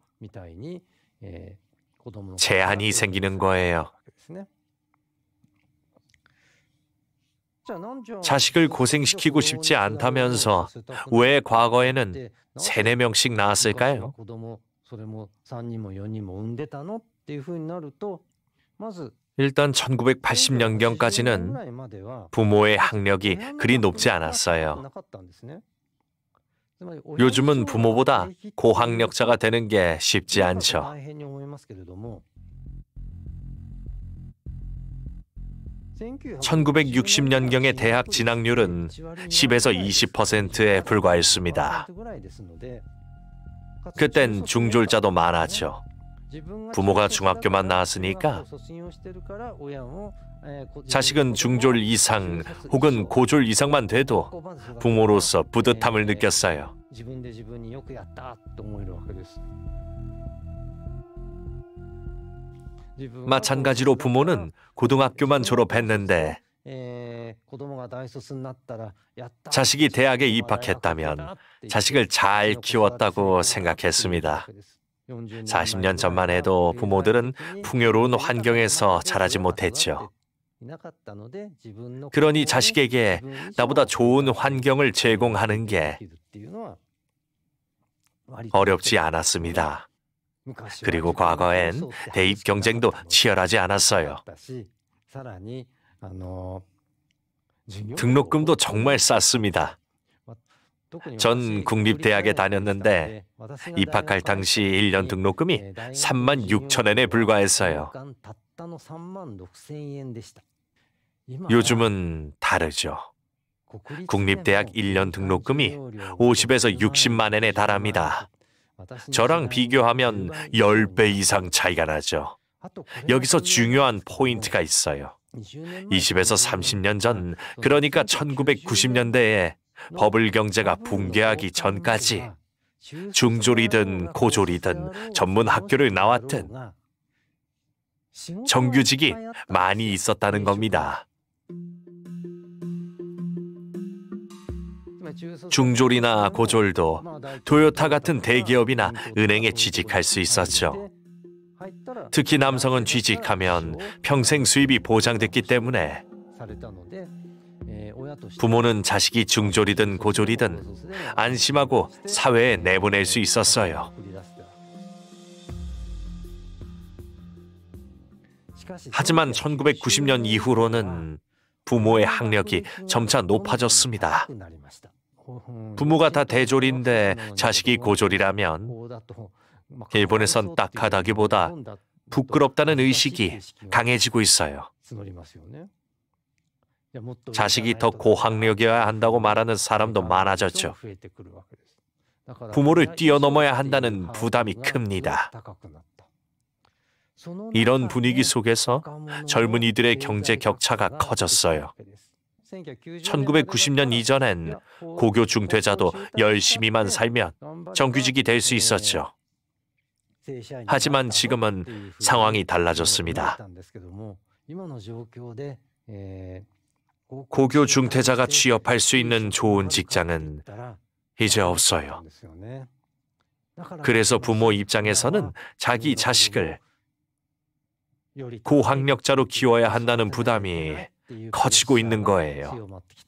S2: 제한이 생기는 거예요. 자식을 고생시키고 싶지 않다면서 왜 과거에는 세네 명씩 낳았을까요? 일단 천구백팔십 년경까지는 부모의 학력이 그리 높지 않았어요. 요즘은 부모보다 고학력자가 되는 게 쉽지 않죠. 천구백육십 년경의 대학 진학률은 십에서 이십 퍼센트에 불과했습니다. 그땐 중졸자도 많았죠. 부모가 중학교만 나왔으니까 자식은 중졸 이상 혹은 고졸 이상만 돼도 부모로서 뿌듯함을 느꼈어요. 마찬가지로 부모는 고등학교만 졸업했는데 자식이 대학에 입학했다면 자식을 잘 키웠다고 생각했습니다. 사십 년 전만 해도 부모들은 풍요로운 환경에서 자라지 못했죠. 그러니 자식에게 나보다 좋은 환경을 제공하는 게 어렵지 않았습니다. 그리고 과거엔 대입 경쟁도 치열하지 않았어요. 등록금도 정말 쌌습니다. 전 국립대학에 다녔는데 입학할 당시 일 년 등록금이 삼만 육천 엔에 불과했어요. 요즘은 다르죠. 국립대학 일 년 등록금이 오십에서 육십만 엔에 달합니다. 저랑 비교하면 십 배 이상 차이가 나죠. 여기서 중요한 포인트가 있어요. 이십에서 삼십 년 전, 그러니까 천구백구십 년대에 버블 경제가 붕괴하기 전까지 중졸이든 고졸이든 전문 학교를 나왔든 정규직이 많이 있었다는 겁니다. 중졸이나 고졸도 토요타 같은 대기업이나 은행에 취직할 수 있었죠. 특히 남성은 취직하면 평생 수입이 보장됐기 때문에 부모는 자식이 중졸이든 고졸이든 안심하고 사회에 내보낼 수 있었어요. 하지만 천구백구십 년 이후로는 부모의 학력이 점차 높아졌습니다. 부모가 다 대졸인데 자식이 고졸이라면 일본에선 딱하다기보다 부끄럽다는 의식이 강해지고 있어요. 자식이 더 고학력이어야 한다고 말하는 사람도 많아졌죠. 부모를 뛰어넘어야 한다는 부담이 큽니다. 이런 분위기 속에서 젊은이들의 경제 격차가 커졌어요. 천구백구십 년 이전엔 고교 중퇴자도 열심히만 살면 정규직이 될 수 있었죠. 하지만 지금은 상황이 달라졌습니다. 고교 중퇴자가 취업할 수 있는 좋은 직장은 이제 없어요. 그래서 부모 입장에서는 자기 자식을 고학력자로 키워야 한다는 부담이 커지고 있는 거예요.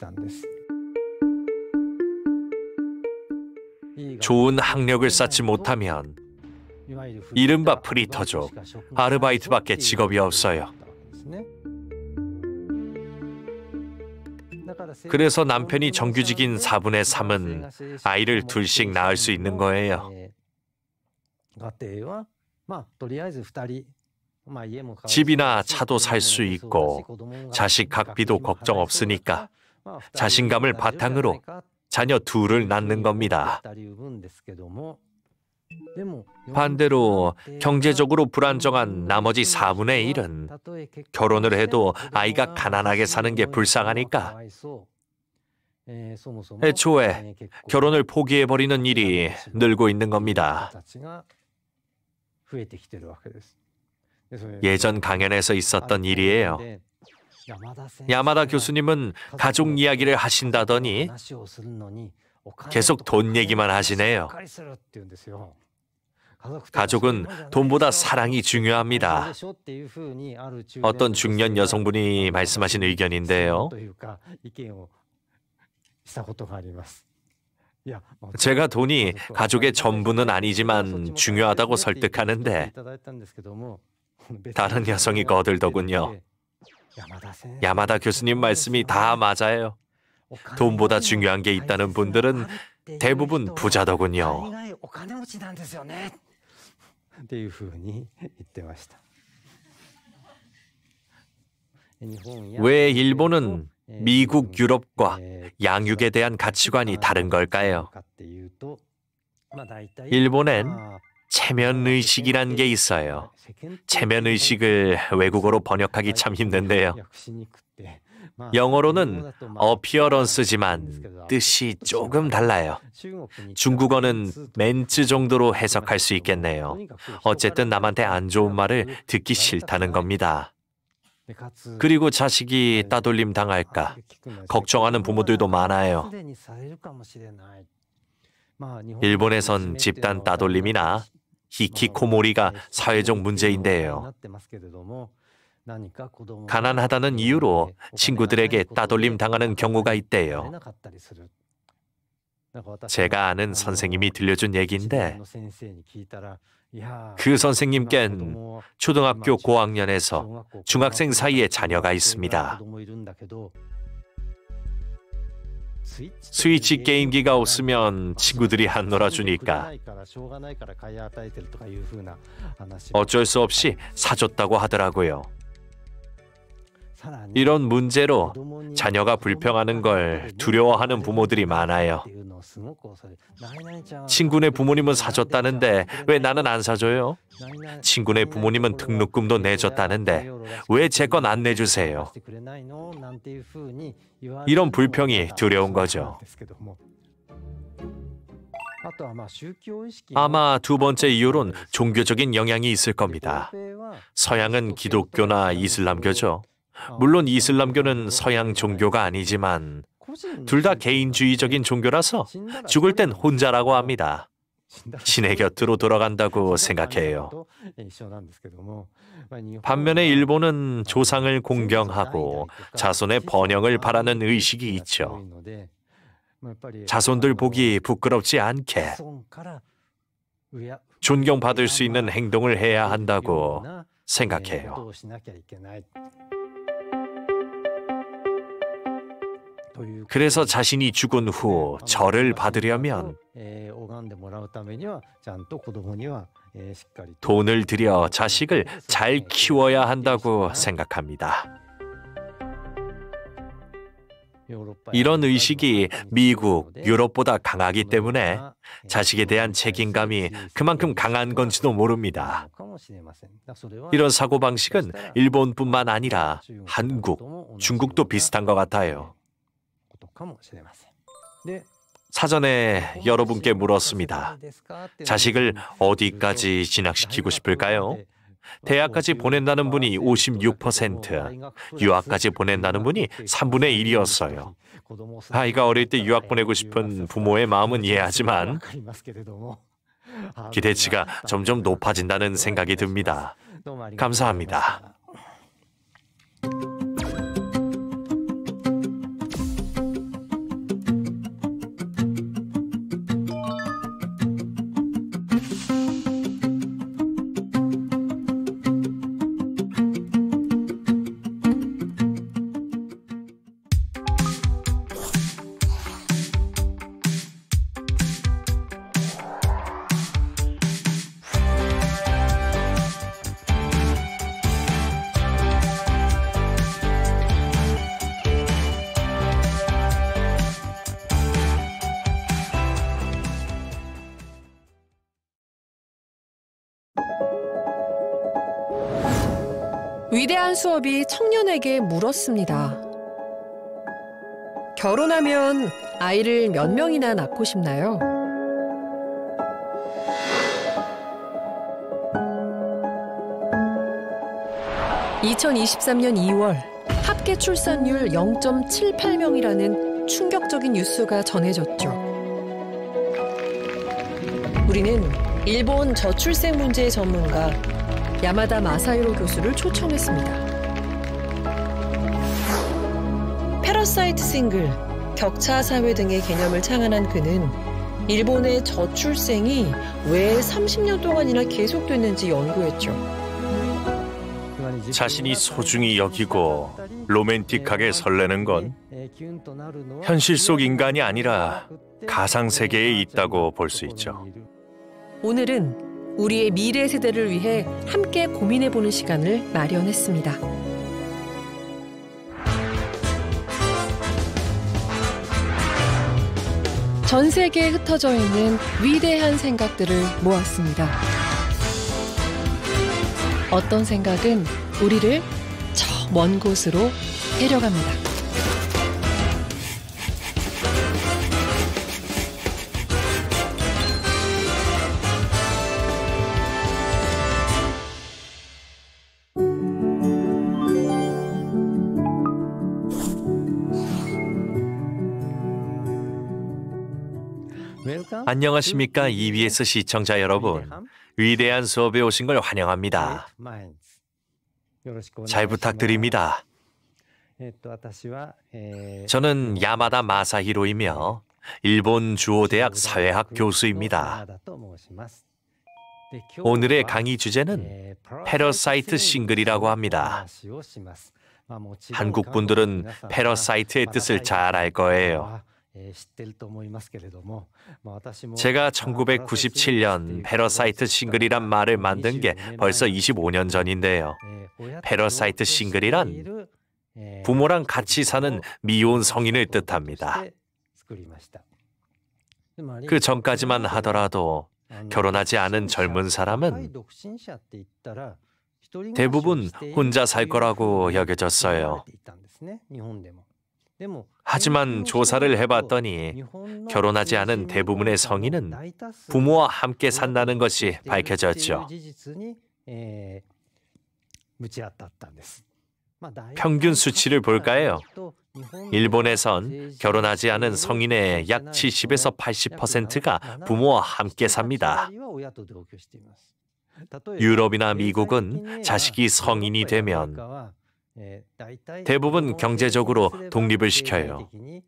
S2: 좋은 학력을 쌓지 못하면 이른바 프리터족, 아르바이트밖에 직업이 없어요. 그래서 남편이 정규직인 사분의 삼은 아이를 둘씩 낳을 수 있는 거예요. 집이나 차도 살 수 있고 자식 학비도 걱정 없으니까 자신감을 바탕으로 자녀 둘을 낳는 겁니다. 반대로 경제적으로 불안정한 나머지 사분의 일은 결혼을 해도 아이가 가난하게 사는 게 불쌍하니까 애초에 결혼을 포기해버리는 일이 늘고 있는 겁니다. 예전 강연에서 있었던 일이에요. 야마다 교수님은 가족 이야기를 하신다더니 계속 돈 얘기만 하시네요. 가족은 돈보다 사랑이 중요합니다. 어떤 중년 여성분이 말씀하신 의견인데요. 제가 돈이 가족의 전부는 아니지만 중요하다고 설득하는데 다른 여성이 거들더군요. 야마다 교수님 말씀이 다 맞아요. 돈보다 중요한 게 있다는 분들은 대부분 부자더군요. 왜 일본은 미국, 유럽과 양육에 대한 가치관이 다른 걸까요? 일본엔 체면의식이란 게 있어요. 체면의식을 외국어로 번역하기 참 힘든데요. 영어로는 appearance지만 뜻이 조금 달라요. 중국어는 멘트 정도로 해석할 수 있겠네요. 어쨌든 남한테 안 좋은 말을 듣기 싫다는 겁니다. 그리고 자식이 따돌림 당할까 걱정하는 부모들도 많아요. 일본에선 집단 따돌림이나 히키코모리가 사회적 문제인데요. 가난하다는 이유로 친구들에게 따돌림 당하는 경우가 있대요. 제가 아는 선생님이 들려준 얘기인데 그 선생님께는 초등학교 고학년에서 중학생 사이에 자녀가 있습니다. 스위치 게임기가 없으면 친구들이 안 놀아주니까 어쩔 수 없이 사줬다고 하더라고요. 이런 문제로 자녀가 불평하는 걸 두려워하는 부모들이 많아요. 친구네 부모님은 사줬다는데 왜 나는 안 사줘요? 친구네 부모님은 등록금도 내줬다는데 왜 제 건 안 내주세요? 이런 불평이 두려운 거죠. 아마 두 번째 이유로는 종교적인 영향이 있을 겁니다. 서양은 기독교나 이슬람교죠. 물론 이슬람교는 서양 종교가 아니지만 둘 다 개인주의적인 종교라서 죽을 땐 혼자라고 합니다. 신의 곁으로 돌아간다고 생각해요. 반면에 일본은 조상을 공경하고 자손의 번영을 바라는 의식이 있죠. 자손들 보기 부끄럽지 않게 존경받을 수 있는 행동을 해야 한다고 생각해요. 그래서 자신이 죽은 후 절을 받으려면 돈을 들여 자식을 잘 키워야 한다고 생각합니다. 이런 의식이 미국, 유럽보다 강하기 때문에 자식에 대한 책임감이 그만큼 강한 건지도 모릅니다. 이런 사고방식은 일본뿐만 아니라 한국, 중국도 비슷한 것 같아요. 사전에 여러분께 물었습니다. 자식을 어디까지 진학시키고 싶을까요? 대학까지 보낸다는 분이 오십육 퍼센트, 유학까지 보낸다는 분이 삼분의 일이었어요. 아이가 어릴 때 유학 보내고 싶은 부모의 마음은 이해하지만 기대치가 점점 높아진다는 생각이 듭니다. 감사합니다.
S1: 위대한 수업이 청년에게 물었습니다. 결혼하면 아이를 몇 명이나 낳고 싶나요? 이천이십삼 년 이월 합계 출산율 영 점 칠팔 명이라는 충격적인 뉴스가 전해졌죠. 우리는 일본 저출생 문제 전문가 야마다 마사히로 교수를 초청했습니다. 패러사이트 싱글, 격차 사회 등의 개념을 창안한 그는 일본의 저출생이 왜 삼십 년 동안이나 계속됐는지 연구했죠.
S2: 자신이 소중히 여기고 로맨틱하게 설레는 건 현실 속 인간이 아니라 가상세계에 있다고 볼 수 있죠.
S1: 오늘은 우리의 미래 세대를 위해 함께 고민해보는 시간을 마련했습니다. 전 세계에 흩어져 있는 위대한 생각들을 모았습니다. 어떤 생각은 우리를 저 먼 곳으로 데려갑니다.
S2: 안녕하십니까 이비에스 시청자 여러분. 위대한 수업에 오신 걸 환영합니다. 잘 부탁드립니다. 저는 야마다 마사히로이며 일본 주오대학 사회학 교수입니다. 오늘의 강의 주제는 패러사이트 싱글이라고 합니다. 한국 분들은 패러사이트의 뜻을 잘 알 거예요. 제가 천구백구십칠 년 패러사이트 싱글이란 말을 만든 게 벌써 이십오 년 전인데요. 패러사이트 싱글이란 부모랑 같이 사는 미혼 성인을 뜻합니다. 그 전까지만 하더라도 결혼하지 않은 젊은 사람은 대부분 혼자 살 거라고 여겨졌어요. 하지만 조사를 해봤더니 결혼하지 않은 대부분의 성인은 부모와 함께 산다는 것이 밝혀졌죠. 평균 수치를 볼까요? 일본에선 결혼하지 않은 성인의 약 칠십에서 팔십 퍼센트가 부모와 함께 삽니다. 유럽이나 미국은 자식이 성인이 되면 대부분 경제적으로 독립을 시켜요.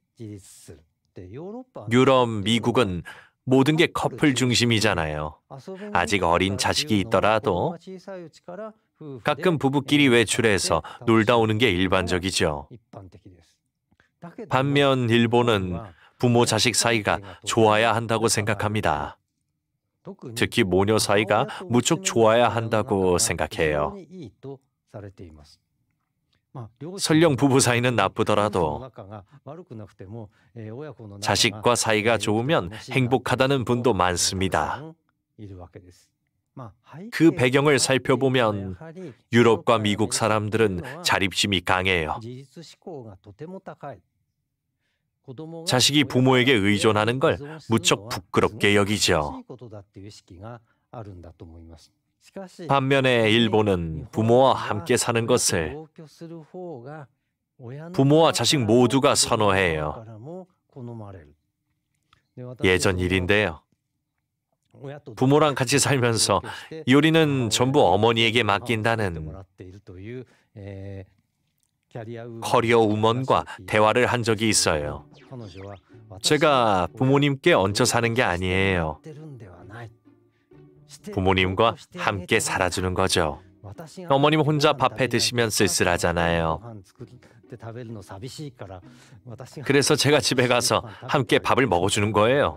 S2: 유럽, 미국은 모든 게 커플 중심이잖아요. 아직 어린 자식이 있더라도 가끔 부부끼리 외출해서 놀다 오는 게 일반적이죠. 반면 일본은 부모 자식 사이가 좋아야 한다고 생각합니다. 특히 모녀 사이가 무척 좋아야 한다고 생각해요. 설령 부부 사이는 나쁘더라도 자식과 사이가 좋으면 행복하다는 분도 많습니다. 그 배경을 살펴보면 유럽과 미국 사람들은 자립심이 강해요. 자식이 부모에게 의존하는 걸 무척 부끄럽게 여기죠. 반면에 일본은 부모와 함께 사는 것을 부모와 자식 모두가 선호해요. 예전 일인데요. 부모랑 같이 살면서 요리는 전부 어머니에게 맡긴다는 커리어 우먼과 대화를 한 적이 있어요. 제가 부모님께 얹혀 사는 게 아니에요. 부모님과 함께 살아주는 거죠. 어머님 혼자 밥해 드시면 쓸쓸하잖아요. 그래서 제가 집에 가서 함께 밥을 먹어주는 거예요.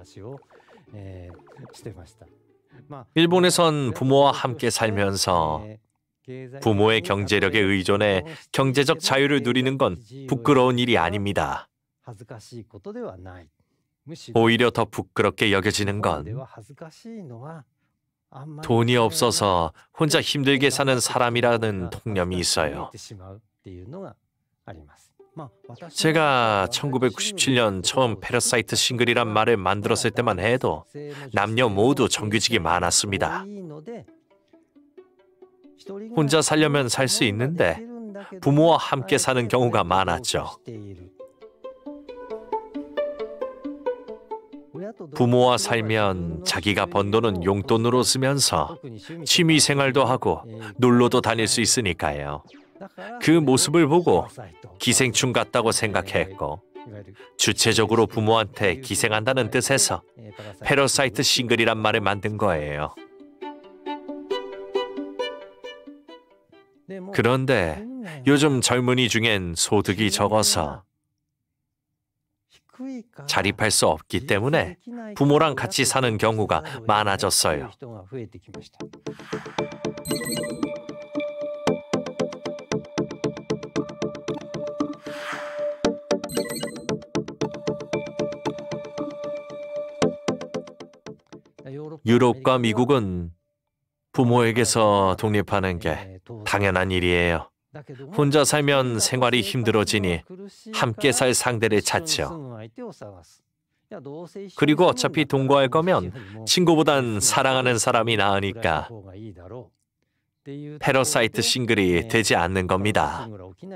S2: 일본에선 부모와 함께 살면서 부모의 경제력에 의존해 경제적 자유를 누리는 건 부끄러운 일이 아닙니다. 오히려 더 부끄럽게 여겨지는 건 돈이 없어서 혼자 힘들게 사는 사람이라는 통념이 있어요. 제가 천구백구십칠 년 처음 패러사이트 싱글이란 말을 만들었을 때만 해도 남녀 모두 정규직이 많았습니다. 혼자 살려면 살 수 있는데 부모와 함께 사는 경우가 많았죠. 부모와 살면 자기가 번 돈은 용돈으로 쓰면서 취미 생활도 하고 놀러도 다닐 수 있으니까요. 그 모습을 보고 기생충 같다고 생각했고 주체적으로 부모한테 기생한다는 뜻에서 패러사이트 싱글이란 말을 만든 거예요. 그런데 요즘 젊은이 중엔 소득이 적어서 자립할 수 없기 때문에 부모랑 같이 사는 경우가 많아졌어요. 유럽과 미국은 부모에게서 독립하는 게 당연한 일이에요. 혼자 살면 생활이 힘들어지니 함께 살 상대를 찾죠. 그리고 어차피 동거할 거면 친구보단 사랑하는 사람이 나으니까 패러사이트 싱글이 되지 않는 겁니다.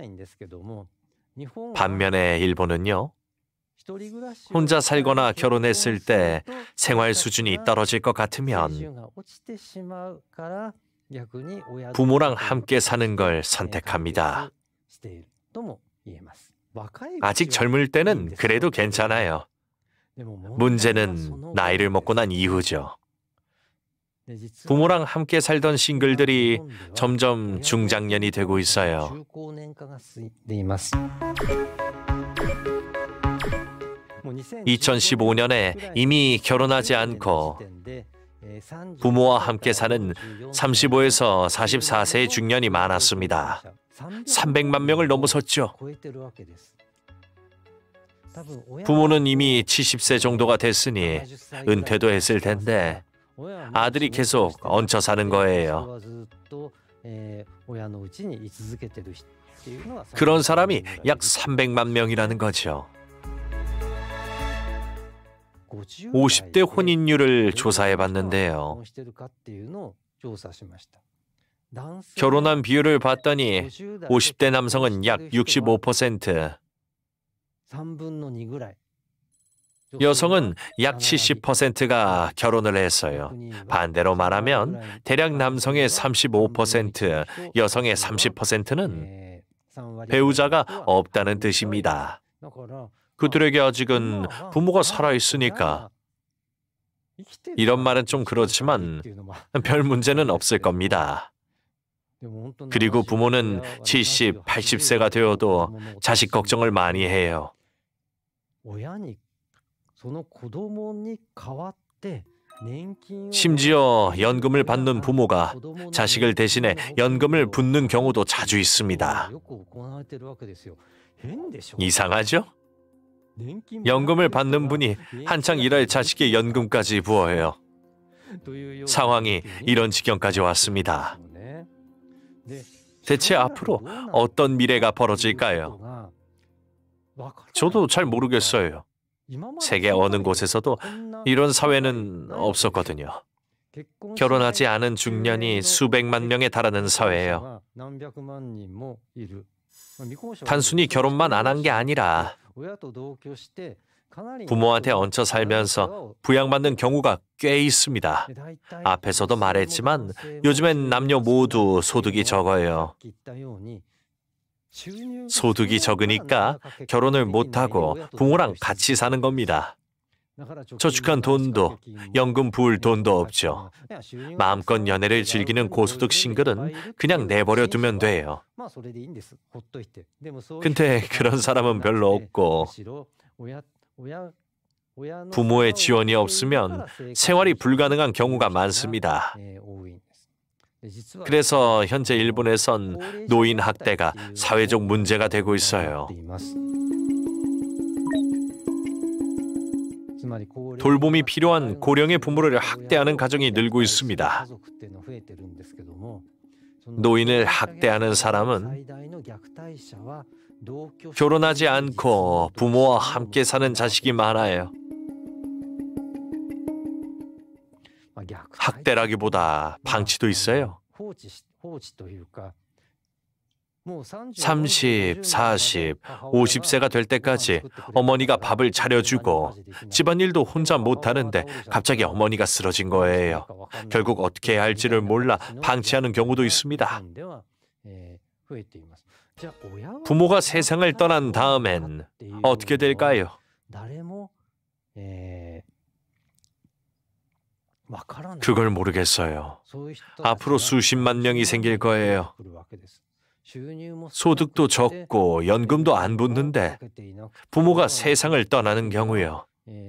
S2: 반면에 일본은요. 혼자 살거나 결혼했을 때 생활 수준이 떨어질 것 같으면 부모랑 함께 사는 걸 선택합니다. 아직 젊을 때는 그래도 괜찮아요. 문제는 나이를 먹고 난 이후죠. 부모랑 함께 살던 싱글들이 점점 중장년이 되고 있어요. 이천십오 년에 이미 결혼하지 않고 부모와 함께 사는 삼십오에서 사십사 세의 중년이 많았습니다. 삼백만 명을 넘어섰죠. 부모는 이미 칠십 세 정도가 됐으니 은퇴도 했을 텐데 아들이 계속 얹혀 사는 거예요. 그런 사람이 약 삼백만 명이라는 거죠. 오십 대 혼인율을 조사해 봤는데요. 결혼한 비율을 봤더니 오십 대 남성은 약 육십오 퍼센트, 여성은 약 칠십 퍼센트가 결혼을 했어요. 반대로 말하면 대략 남성의 삼십오 퍼센트, 여성의 삼십 퍼센트는 배우자가 없다는 뜻입니다. 그들에게 아직은 부모가 살아있으니까. 이런 말은 좀 그렇지만 별 문제는 없을 겁니다. 그리고 부모는 칠십, 팔십 세가 되어도 자식 걱정을 많이 해요. 심지어 연금을 받는 부모가 자식을 대신해 연금을 붓는 경우도 자주 있습니다. 이상하죠? 연금을 받는 분이 한창 일할 자식의 연금까지 부어요. 상황이 이런 지경까지 왔습니다. 대체 앞으로 어떤 미래가 벌어질까요? 저도 잘 모르겠어요. 세계 어느 곳에서도 이런 사회는 없었거든요. 결혼하지 않은 중년이 수백만 명에 달하는 사회예요. 단순히 결혼만 안 한 게 아니라 부모한테 얹혀 살면서 부양받는 경우가 꽤 있습니다. 앞에서도 말했지만 요즘엔 남녀 모두 소득이 적어요. 소득이 적으니까 결혼을 못하고 부모랑 같이 사는 겁니다. 저축한 돈도 연금 부을 돈도 없죠. 마음껏 연애를 즐기는 고소득 싱글은 그냥 내버려 두면 돼요. 근데 그런 사람은 별로 없고 부모의 지원이 없으면 생활이 불가능한 경우가 많습니다. 그래서 현재 일본에선 노인 학대가 사회적 문제가 되고 있어요. 돌봄이 필요한 고령의 부모를 학대하는 가정이 늘고 있습니다. 노인을 학대하는 사람은 결혼하지 않고 부모와 함께 사는 자식이 많아요. 학대라기보다 방치도 있어요. 삼십, 사십, 오십 세가 될 때까지 어머니가 밥을 차려주고 집안일도 혼자 못하는데 갑자기 어머니가 쓰러진 거예요. 결국 어떻게 해야 할지를 몰라 방치하는 경우도 있습니다. 부모가 세상을 떠난 다음엔 어떻게 될까요? 그걸 모르겠어요. 앞으로 수십만 명이 생길 거예요. 소득도 적고 연금도 안 붙는데 부모가 세상을 떠나는 경우요.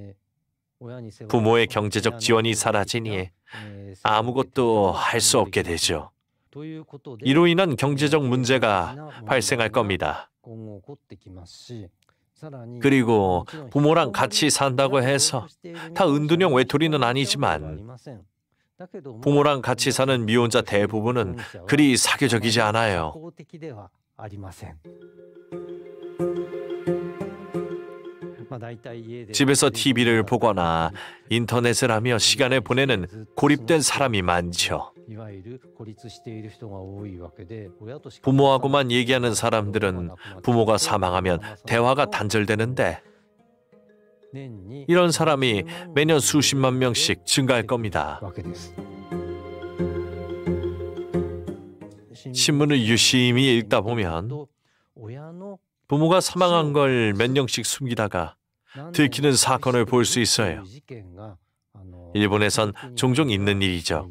S2: 부모의 경제적 지원이 사라지니 아무것도 할 수 없게 되죠. 이로 인한 경제적 문제가 발생할 겁니다. 그리고 부모랑 같이 산다고 해서 다 은둔형 외톨이는 아니지만 부모랑 같이 사는 미혼자 대부분은 그리 사교적이지 않아요. 집에서 티비를 보거나 인터넷을 하며 시간을 보내는 고립된 사람이 많죠. 부모하고만 얘기하는 사람들은 부모가 사망하면 대화가 단절되는데 이런 사람이 매년 수십만 명씩 증가할 겁니다. 신문을 유심히 읽다 보면 부모가 사망한 걸 몇 년씩 숨기다가 들키는 사건을 볼 수 있어요. 일본에선 종종 있는 일이죠.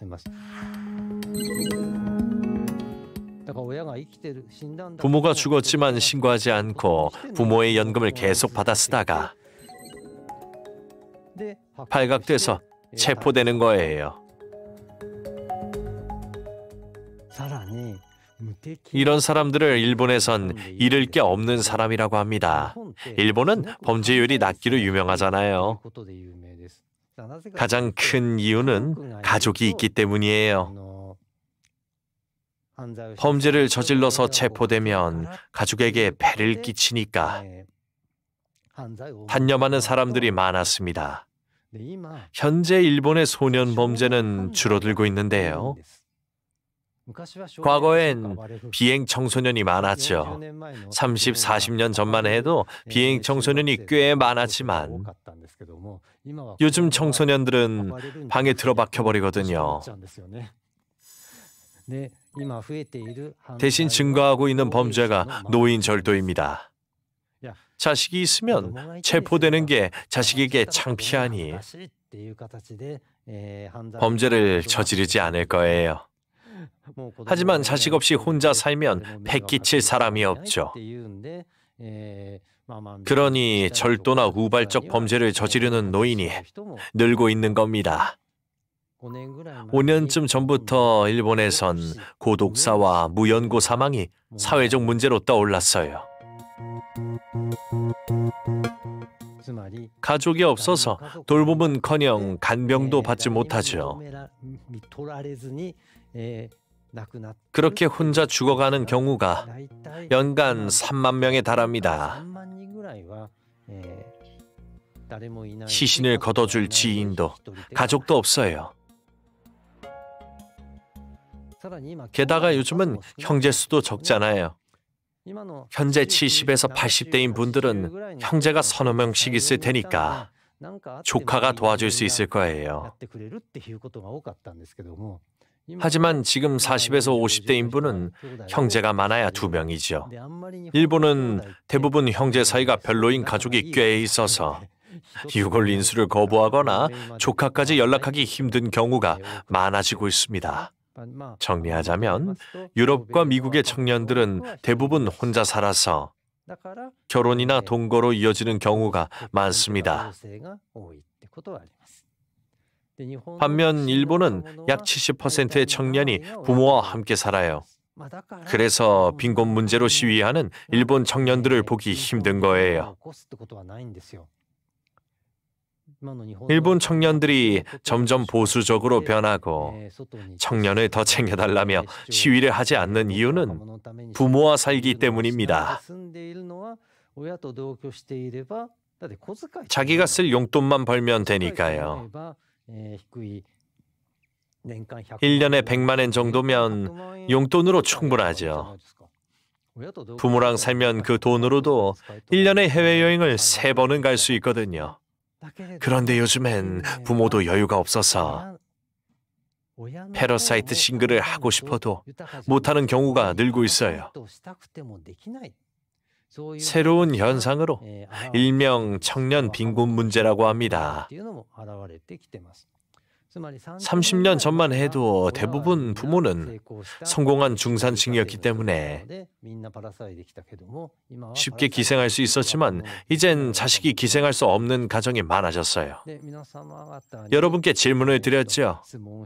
S2: 부모가 죽었지만 신고하지 않고 부모의 연금을 계속 받아 쓰다가 발각돼서 체포되는 거예요. 이런 사람들을 일본에선 잃을 게 없는 사람이라고 합니다. 일본은 범죄율이 낮기로 유명하잖아요. 가장 큰 이유는 가족이 있기 때문이에요. 범죄를 저질러서 체포되면 가족에게 폐를 끼치니까 단념하는 사람들이 많았습니다. 현재 일본의 소년 범죄는 줄어들고 있는데요. 과거엔 비행 청소년이 많았죠. 삼십, 사십 년 전만 해도 비행 청소년이 꽤 많았지만 요즘 청소년들은 방에 들어박혀 버리거든요. 대신 증가하고 있는 범죄가 노인 절도입니다. 자식이 있으면 체포되는 게 자식에게 창피하니 범죄를 저지르지 않을 거예요. 하지만 자식 없이 혼자 살면 폐 끼칠 사람이 없죠. 그러니 절도나 우발적 범죄를 저지르는 노인이 늘고 있는 겁니다. 오 년쯤 전부터 일본에선 고독사와 무연고 사망이 사회적 문제로 떠올랐어요. 가족이 없어서 돌봄은커녕 간병도 받지 못하죠. 그렇게 혼자 죽어가는 경우가 연간 삼만 명에 달합니다. 시신을 걷어줄 지인도 가족도 없어요. 게다가 요즘은 형제 수도 적잖아요. 현재 칠십에서 팔십 대인 분들은 형제가 서너 명씩 있을 테니까 조카가 도와줄 수 있을 거예요. 하지만 지금 사십에서 오십 대인 분은 형제가 많아야 두 명이죠. 일본은 대부분 형제 사이가 별로인 가족이 꽤 있어서 유골 인수를 거부하거나 조카까지 연락하기 힘든 경우가 많아지고 있습니다. 정리하자면 유럽과 미국의 청년들은 대부분 혼자 살아서 결혼이나 동거로 이어지는 경우가 많습니다. 반면 일본은 약 칠십 퍼센트의 청년이 부모와 함께 살아요. 그래서 빈곤 문제로 시위하는 일본 청년들을 보기 힘든 거예요. 일본 청년들이 점점 보수적으로 변하고 청년을 더 챙겨달라며 시위를 하지 않는 이유는 부모와 살기 때문입니다. 자기가 쓸 용돈만 벌면 되니까요. 일 년에 백만 엔 정도면 용돈으로 충분하죠. 부모랑 살면 그 돈으로도 일 년에 해외여행을 세 번은 갈 수 있거든요. 그런데 요즘엔 부모도 여유가 없어서 패러사이트 싱글을 하고 싶어도 못하는 경우가 늘고 있어요. 새로운 현상으로 일명 청년 빈곤 문제라고 합니다. 삼십 년 전만 해도 대부분 부모는 성공한 중산층이었기 때문에 쉽게 기생할 수 있었지만 이젠 자식이 기생할 수 없는 가정이 많아졌어요. 여러분께 질문을 드렸죠.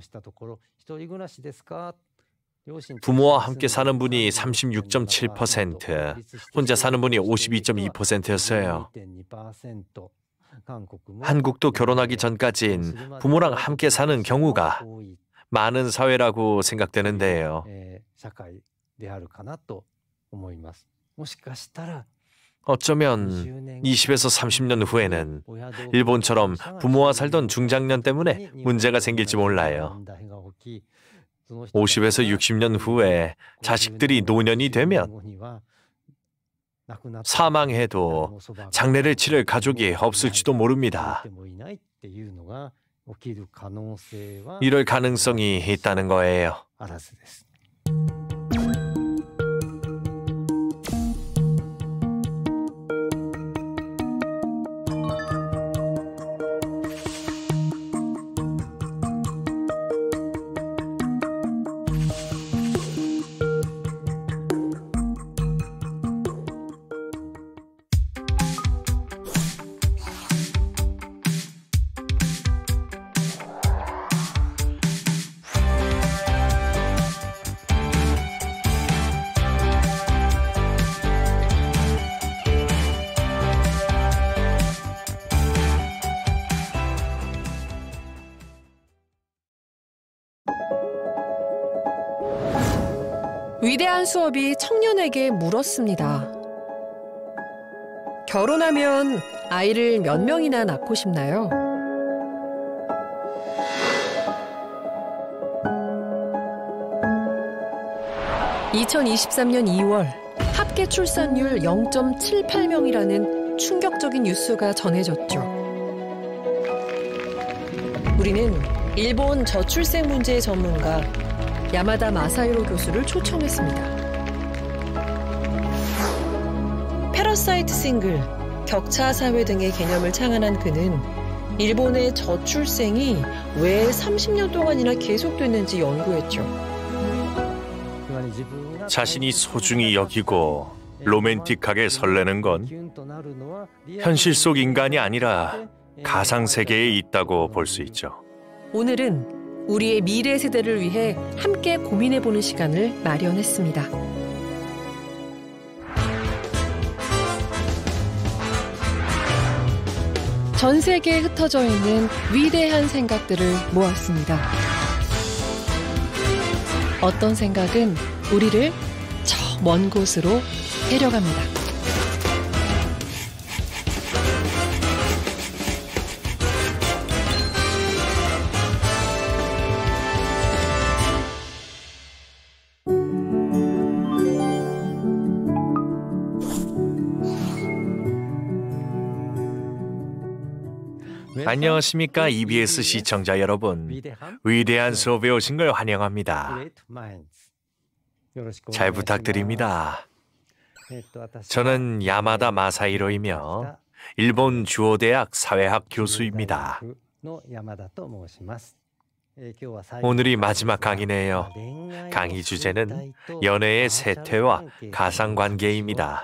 S2: 부모와 함께 사는 분이 삼십육 점 칠 퍼센트, 혼자 사는 분이 오십이 점 이 퍼센트였어요. 한국도 결혼하기 전까진 부모랑 함께 사는 경우가 많은 사회라고 생각되는데요. 어쩌면 이십에서 삼십 년 후에는 일본처럼 부모와 살던 중장년 때문에 문제가 생길지 몰라요. 오십에서 육십 년 후에 자식들이 노년이 되면 사망해도 장례를 치를 가족이 없을지도 모릅니다. 이럴 가능성이 있다는 거예요.
S1: 위대한 수업이 청년에게 물었습니다. 결혼하면 아이를 몇 명이나 낳고 싶나요? 이천이십삼 년 이월 합계 출산율 영 점 칠팔 명이라는 충격적인 뉴스가 전해졌죠. 우리는 일본 저출생 문제의 전문가 야마다 마사히로 교수를 초청했습니다. 패러사이트 싱글, 격차 사회 등의 개념을 창안한 그는 일본의 저출생이 왜 삼십 년 동안이나 계속됐는지 연구했죠.
S2: 자신이 소중히 여기고 로맨틱하게 설레는 건 현실 속 인간이 아니라 가상 세계에 있다고 볼 수 있죠.
S1: 오늘은 우리의 미래 세대를 위해 함께 고민해보는 시간을 마련했습니다. 전 세계에 흩어져 있는 위대한 생각들을 모았습니다. 어떤 생각은 우리를 저 먼 곳으로 데려갑니다.
S2: 안녕하십니까 이비에스 시청자 여러분. 위대한 수업에 오신 걸 환영합니다. 잘 부탁드립니다. 저는 야마다 마사히로이며 일본 주오대학 사회학 교수입니다. 오늘이 마지막 강의네요. 강의 주제는 연애의 세퇴와 가상관계입니다.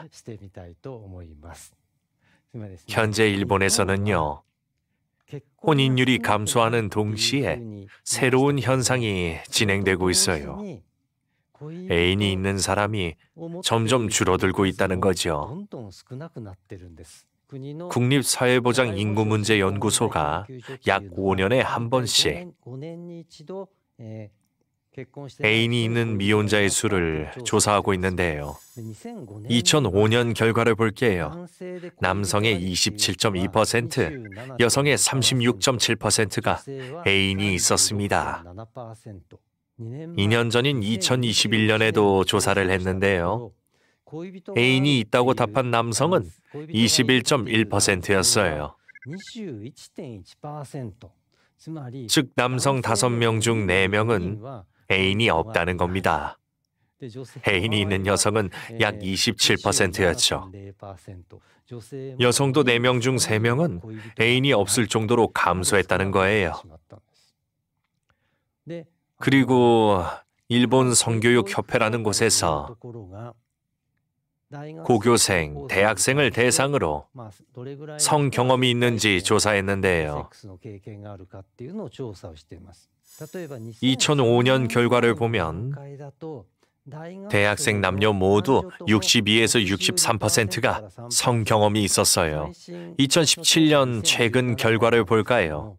S2: 현재 일본에서는요, 혼인율이 감소하는 동시에 새로운 현상이 진행되고 있어요. 애인이 있는 사람이 점점 줄어들고 있다는 거죠. 국립사회보장인구문제연구소가 약 오 년에 한 번씩 애인이 있는 미혼자의 수를 조사하고 있는데요. 이천오 년 결과를 볼게요. 남성의 이십칠 점 이 퍼센트, 여성의 삼십육 점 칠 퍼센트가 애인이 있었습니다. 이 년 전인 이천이십일 년에도 조사를 했는데요. 애인이 있다고 답한 남성은 이십일 점 일 퍼센트였어요. 즉 남성 다섯 명 중 네 명은 애인이 없다는 겁니다. 애인이 있는 여성은 약 이십칠 퍼센트였죠. 여성도 네 명 중 세 명은 애인이 없을 정도로 감소했다는 거예요. 그리고 일본 성교육협회라는 곳에서 고교생, 대학생을 대상으로 성 경험이 있는지 조사했는데요. 이천오 년 결과를 보면 대학생 남녀 모두 육십이에서 육십삼 퍼센트가 성 경험이 있었어요. 이천십칠 년 최근 결과를 볼까요?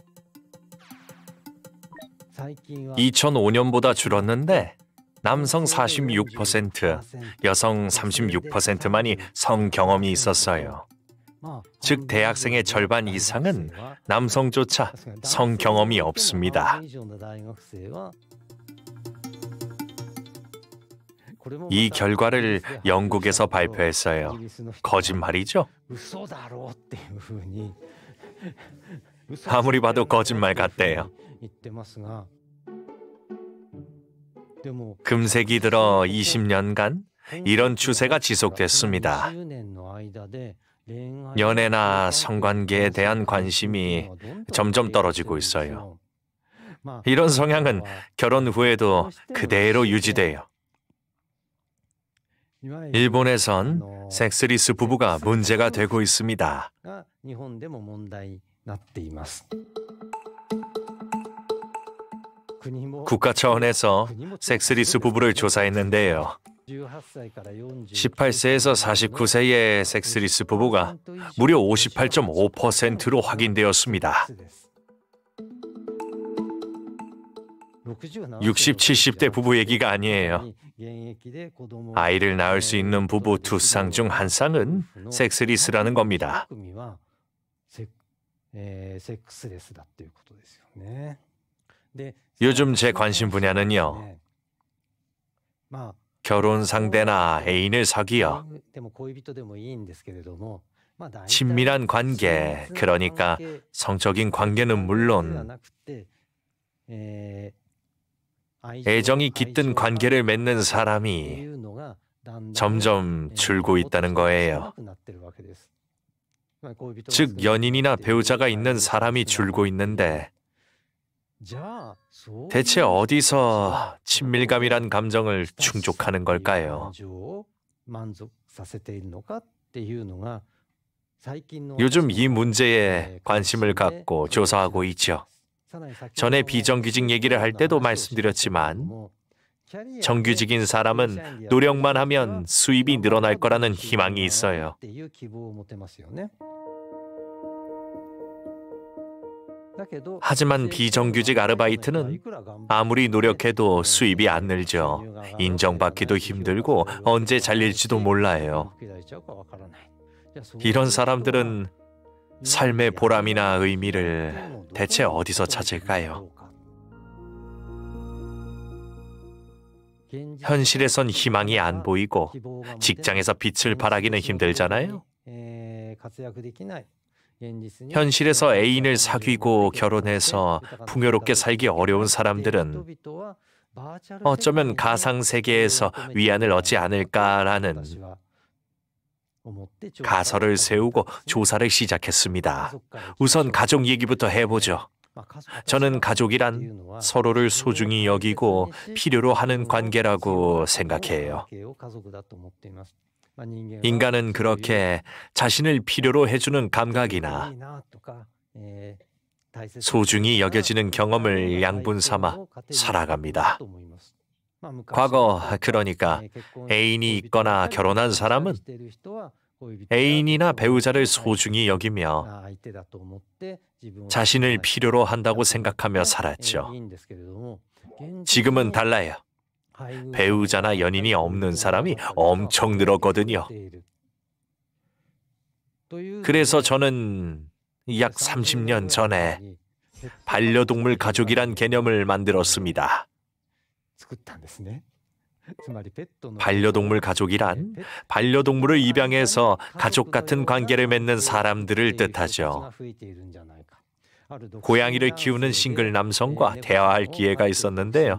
S2: 이천오 년보다 줄었는데 남성 사십육 퍼센트, 여성 삼십육 퍼센트만이 성 경험이 있었어요. 즉 대학생의 절반 이상은 남성조차 성 경험이 없습니다. 이 결과를 영국에서 발표했어요. 거짓말이죠? 아무리 봐도 거짓말 같대요. 금세기 들어 이십 년간 이런 추세가 지속됐습니다. 연애나 성관계에 대한 관심이 점점 떨어지고 있어요. 이런 성향은 결혼 후에도 그대로 유지돼요. 일본에선 섹스리스 부부가 문제가 되고 있습니다. 국가 차원에서 섹스리스 부부를 조사했는데요. 십팔 세에서 사십구 세의 섹스리스 부부가 무려 오십팔 점 오 퍼센트로 확인되었습니다. 육십, 칠십 대 부부 얘기가 아니에요. 아이를 낳을 수 있는 부부 두 쌍 중 한 쌍은 섹스리스라는 겁니다. 요즘 제 관심 분야는요. 결혼 상대나 애인을 사귀어 친밀한 관계, 그러니까 성적인 관계는 물론 애정이 깃든 관계를 맺는 사람이 점점 줄고 있다는 거예요. 즉 연인이나 배우자가 있는 사람이 줄고 있는데 대체 어디서 친밀감이란 감정을 충족하는 걸까요? 요즘 이 문제에 관심을 갖고 조사하고 있죠. 전에 비정규직 얘기를 할 때도 말씀드렸지만 정규직인 사람은 노력만 하면 수입이 늘어날 거라는 희망이 있어요. 하지만 비정규직 아르바이트는 아무리 노력해도 수입이 안 늘죠. 인정받기도 힘들고 언제 잘릴지도 몰라요. 이런 사람들은 삶의 보람이나 의미를 대체 어디서 찾을까요? 현실에선 희망이 안 보이고 직장에서 빛을 발하기는 힘들잖아요. 현실에서 애인을 사귀고 결혼해서 풍요롭게 살기 어려운 사람들은 어쩌면 가상세계에서 위안을 얻지 않을까라는 가설을 세우고 조사를 시작했습니다. 우선 가족 얘기부터 해보죠. 저는 가족이란 서로를 소중히 여기고 필요로 하는 관계라고 생각해요. 인간은 그렇게 자신을 필요로 해주는 감각이나 소중히 여겨지는 경험을 양분 삼아 살아갑니다. 과거, 그러니까 애인이 있거나 결혼한 사람은 애인이나 배우자를 소중히 여기며 자신을 필요로 한다고 생각하며 살았죠. 지금은 달라요. 배우자나 연인이 없는 사람이 엄청 늘었거든요. 그래서 저는 약 삼십 년 전에 반려동물 가족이란 개념을 만들었습니다. 반려동물 가족이란 반려동물을 입양해서 가족 같은 관계를 맺는 사람들을 뜻하죠. 고양이를 키우는 싱글 남성과 대화할 기회가 있었는데요.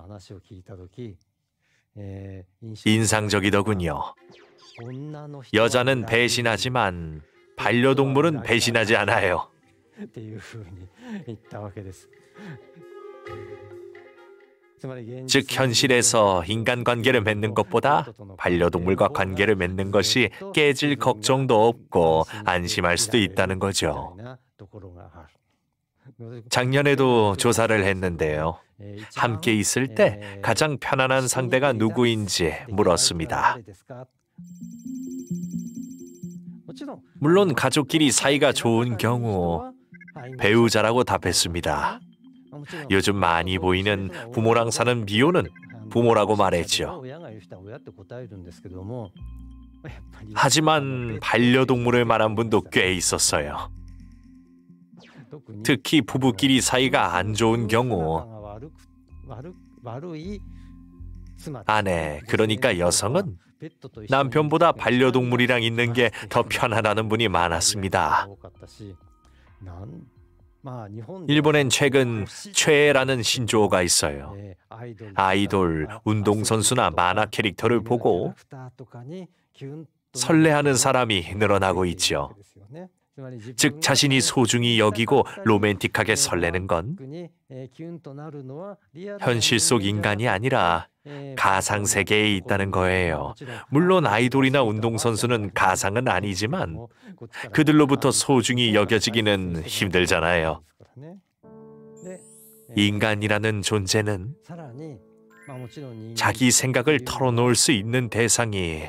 S2: 인상적이더군요. 여자는 배신하지만 반려동물은 배신하지 않아요. 즉 현실에서 인간관계를 맺는 것보다 반려동물과 관계를 맺는 것이 깨질 걱정도 없고 안심할 수도 있다는 거죠. 작년에도 조사를 했는데요. 함께 있을 때 가장 편안한 상대가 누구인지 물었습니다. 물론 가족끼리 사이가 좋은 경우 배우자라고 답했습니다. 요즘 많이 보이는 부모랑 사는 미혼은 부모라고 말했죠. 하지만 반려동물을 말한 분도 꽤 있었어요. 특히 부부끼리 사이가 안 좋은 경우 아내, 그러니까 여성은 남편보다 반려동물이랑 있는 게 더 편하다는 분이 많았습니다. 일본엔 최근 최애라는 신조어가 있어요. 아이돌, 운동선수나 만화 캐릭터를 보고 설레하는 사람이 늘어나고 있죠. 즉 자신이 소중히 여기고 로맨틱하게 설레는 건 현실 속 인간이 아니라 가상세계에 있다는 거예요. 물론 아이돌이나 운동선수는 가상은 아니지만 그들로부터 소중히 여겨지기는 힘들잖아요. 인간이라는 존재는 자기 생각을 털어놓을 수 있는 대상이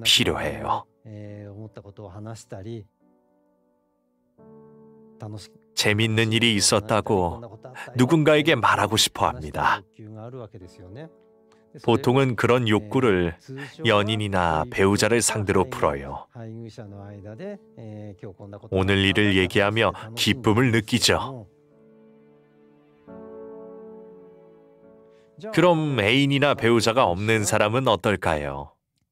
S2: 필요해요. 재밌는 일이 있었다고 누군가에게 말하고 싶어 합니다. 보통은 그런 욕구를 연인이나 배우자를 상대로 풀어요. 오늘 일을 얘기하며 기쁨을 느끼죠. 그럼 애인이나 배우자가 없는 사람은 어떨까요?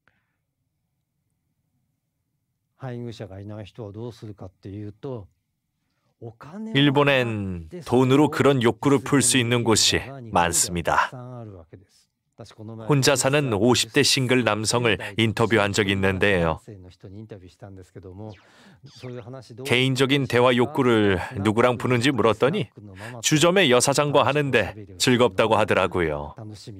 S2: 일본엔 돈으로 그런 욕구를 풀 수 있는 곳이 많습니다. 혼자 사는 오십 대 싱글 남성을 인터뷰한 적이 있는데요. 개인적인 대화 욕구를 누구랑 푸는지 물었더니 주점의 여사장과 하는데 즐겁다고 하더라고요.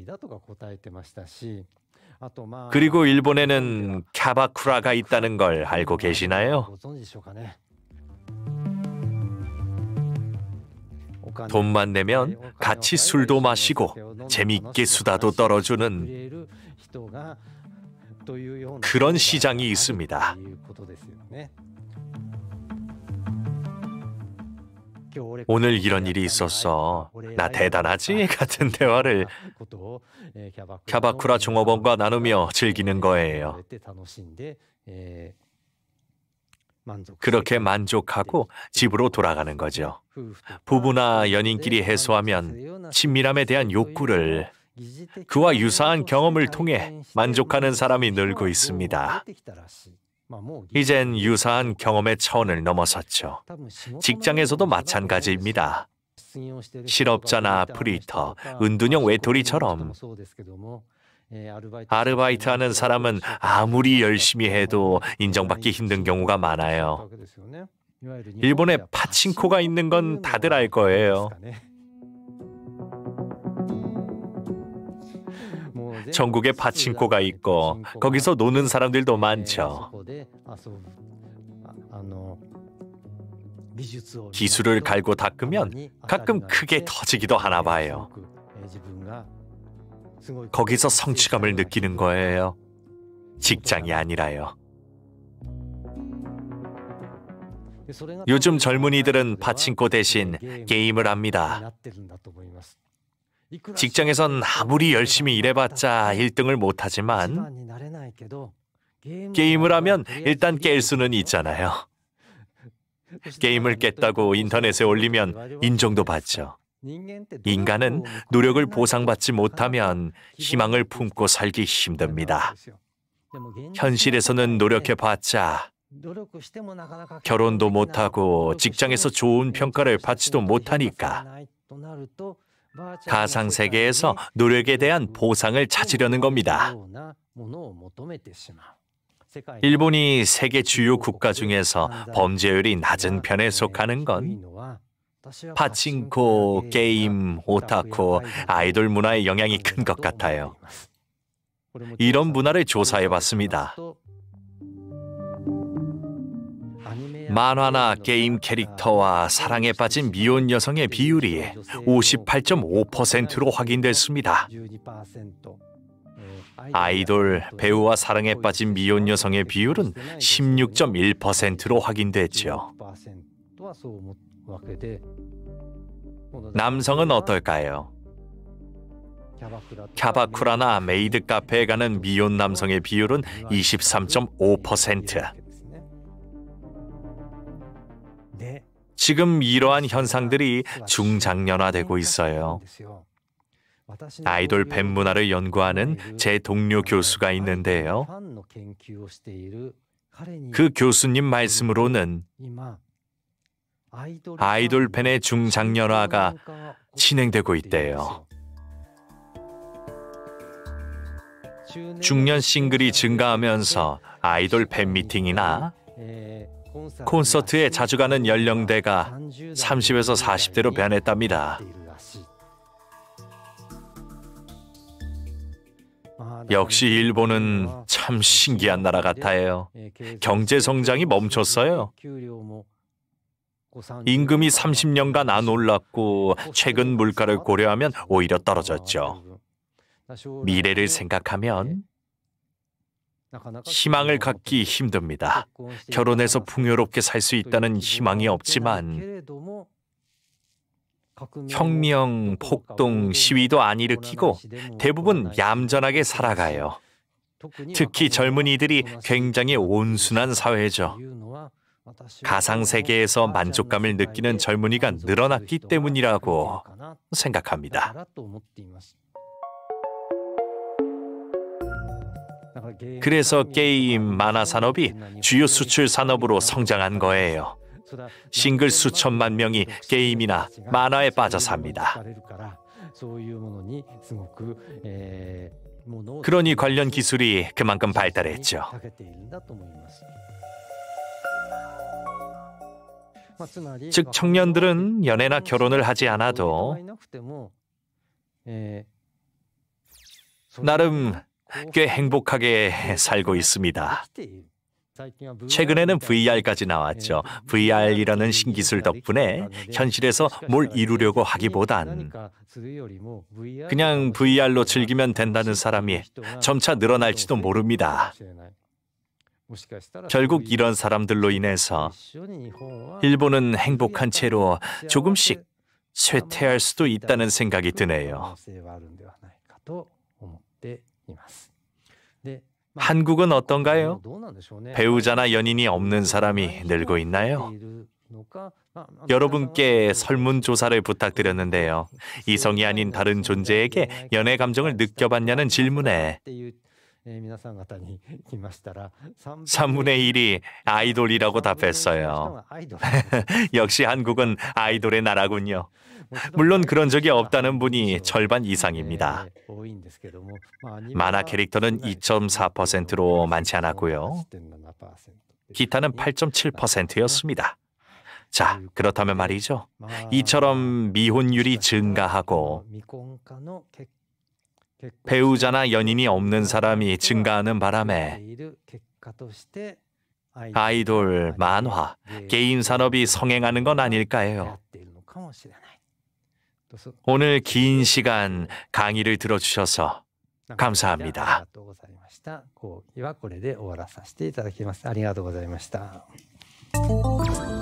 S2: 그리고 일본에는 캬바쿠라가 있다는 걸 알고 계시나요? 돈만 내면 같이 술도 마시고 재미있게 수다도 떨어주는 그런 시장이 있습니다. 오늘 이런 일이 있었어. 나 대단하지? 같은 대화를 캬바쿠라 종업원과 나누며 즐기는 거예요. 그렇게 만족하고 집으로 돌아가는 거죠. 부부나 연인끼리 해소하면 친밀함에 대한 욕구를 그와 유사한 경험을 통해 만족하는 사람이 늘고 있습니다. 이젠 유사한 경험의 차원을 넘어섰죠. 직장에서도 마찬가지입니다. 실업자나 프리터, 은둔형 외톨이처럼 아르바이트하는 사람은 아무리 열심히 해도 인정받기 힘든 경우가 많아요. 일본에 파친코가 있는 건 다들 알 거예요. 전국에 파친코가 있고 거기서 노는 사람들도 많죠. 기술을 갈고 닦으면 가끔 크게 터지기도 하나 봐요. 거기서 성취감을 느끼는 거예요. 직장이 아니라요. 요즘 젊은이들은 파친코 대신 게임을 합니다. 직장에선 아무리 열심히 일해봤자 일 등을 못하지만 게임을 하면 일단 깰 수는 있잖아요. 게임을 깼다고 인터넷에 올리면 인정도 받죠. 인간은 노력을 보상받지 못하면 희망을 품고 살기 힘듭니다. 현실에서는 노력해봤자 결혼도 못하고 직장에서 좋은 평가를 받지도 못하니까 가상세계에서 노력에 대한 보상을 찾으려는 겁니다. 일본이 세계 주요 국가 중에서 범죄율이 낮은 편에 속하는 건 파친코, 게임, 오타쿠, 아이돌 문화의 영향이 큰 것 같아요. 이런 문화를 조사해봤습니다. 만화나 게임 캐릭터와 사랑에 빠진 미혼 여성의 비율이 오십팔 점 오 퍼센트로 확인됐습니다. 아이돌, 배우와 사랑에 빠진 미혼 여성의 비율은 십육 점 일 퍼센트로 확인됐죠. 남성은 어떨까요? 캬바쿠라나 메이드 카페에 가는 미혼 남성의 비율은 이십삼 점 오 퍼센트. 지금 이러한 현상들이 중장년화되고 있어요. 아이돌 팬 문화를 연구하는 제 동료 교수가 있는데요. 그 교수님 말씀으로는 아이돌 팬의 중장년화가 진행되고 있대요. 중년 싱글이 증가하면서 아이돌 팬 미팅이나 콘서트에 자주 가는 연령대가 삼십에서 사십 대로 변했답니다. 역시 일본은 참 신기한 나라 같아요. 경제 성장이 멈췄어요. 임금이 삼십 년간 안 올랐고 최근 물가를 고려하면 오히려 떨어졌죠. 미래를 생각하면 희망을 갖기 힘듭니다. 결혼해서 풍요롭게 살 수 있다는 희망이 없지만 혁명, 폭동, 시위도 안 일으키고 대부분 얌전하게 살아가요. 특히 젊은이들이 굉장히 온순한 사회죠. 가상세계에서 만족감을 느끼는 젊은이가 늘어났기 때문이라고 생각합니다. 그래서 게임, 만화 산업이 주요 수출 산업으로 성장한 거예요. 싱글 수천만 명이 게임이나 만화에 빠져 삽니다. 그러니 관련 기술이 그만큼 발달했죠. 즉 청년들은 연애나 결혼을 하지 않아도 나름 꽤 행복하게 살고 있습니다. 최근에는 브이알까지 나왔죠. 브이알이라는 신기술 덕분에 현실에서 뭘 이루려고 하기보단 그냥 브이알로 즐기면 된다는 사람이 점차 늘어날지도 모릅니다. 결국 이런 사람들로 인해서 일본은 행복한 채로 조금씩 쇠퇴할 수도 있다는 생각이 드네요. 한국은 어떤가요? 배우자나 연인이 없는 사람이 늘고 있나요? 여러분께 설문조사를 부탁드렸는데요. 이성이 아닌 다른 존재에게 연애 감정을 느껴봤냐는 질문에 삼분의 일이 아이돌이라고 답했어요. 역시 한국은 아이돌의 나라군요. 물론 그런 적이 없다는 분이 절반 이상입니다. 만화 캐릭터는 이 점 사 퍼센트로 많지 않았고요. 기타는 팔 점 칠 퍼센트였습니다. 자, 그렇다면 말이죠. 이처럼 미혼율이 증가하고 배우자나 연인이 없는 사람이 증가하는 바람에 아이돌, 만화, 게임 산업이 성행하는 건 아닐까요? 오늘 긴 시간 강의를 들어주셔서 감사합니다.
S5: 講義はこれで終わらさせていただきます。ありがとうございました。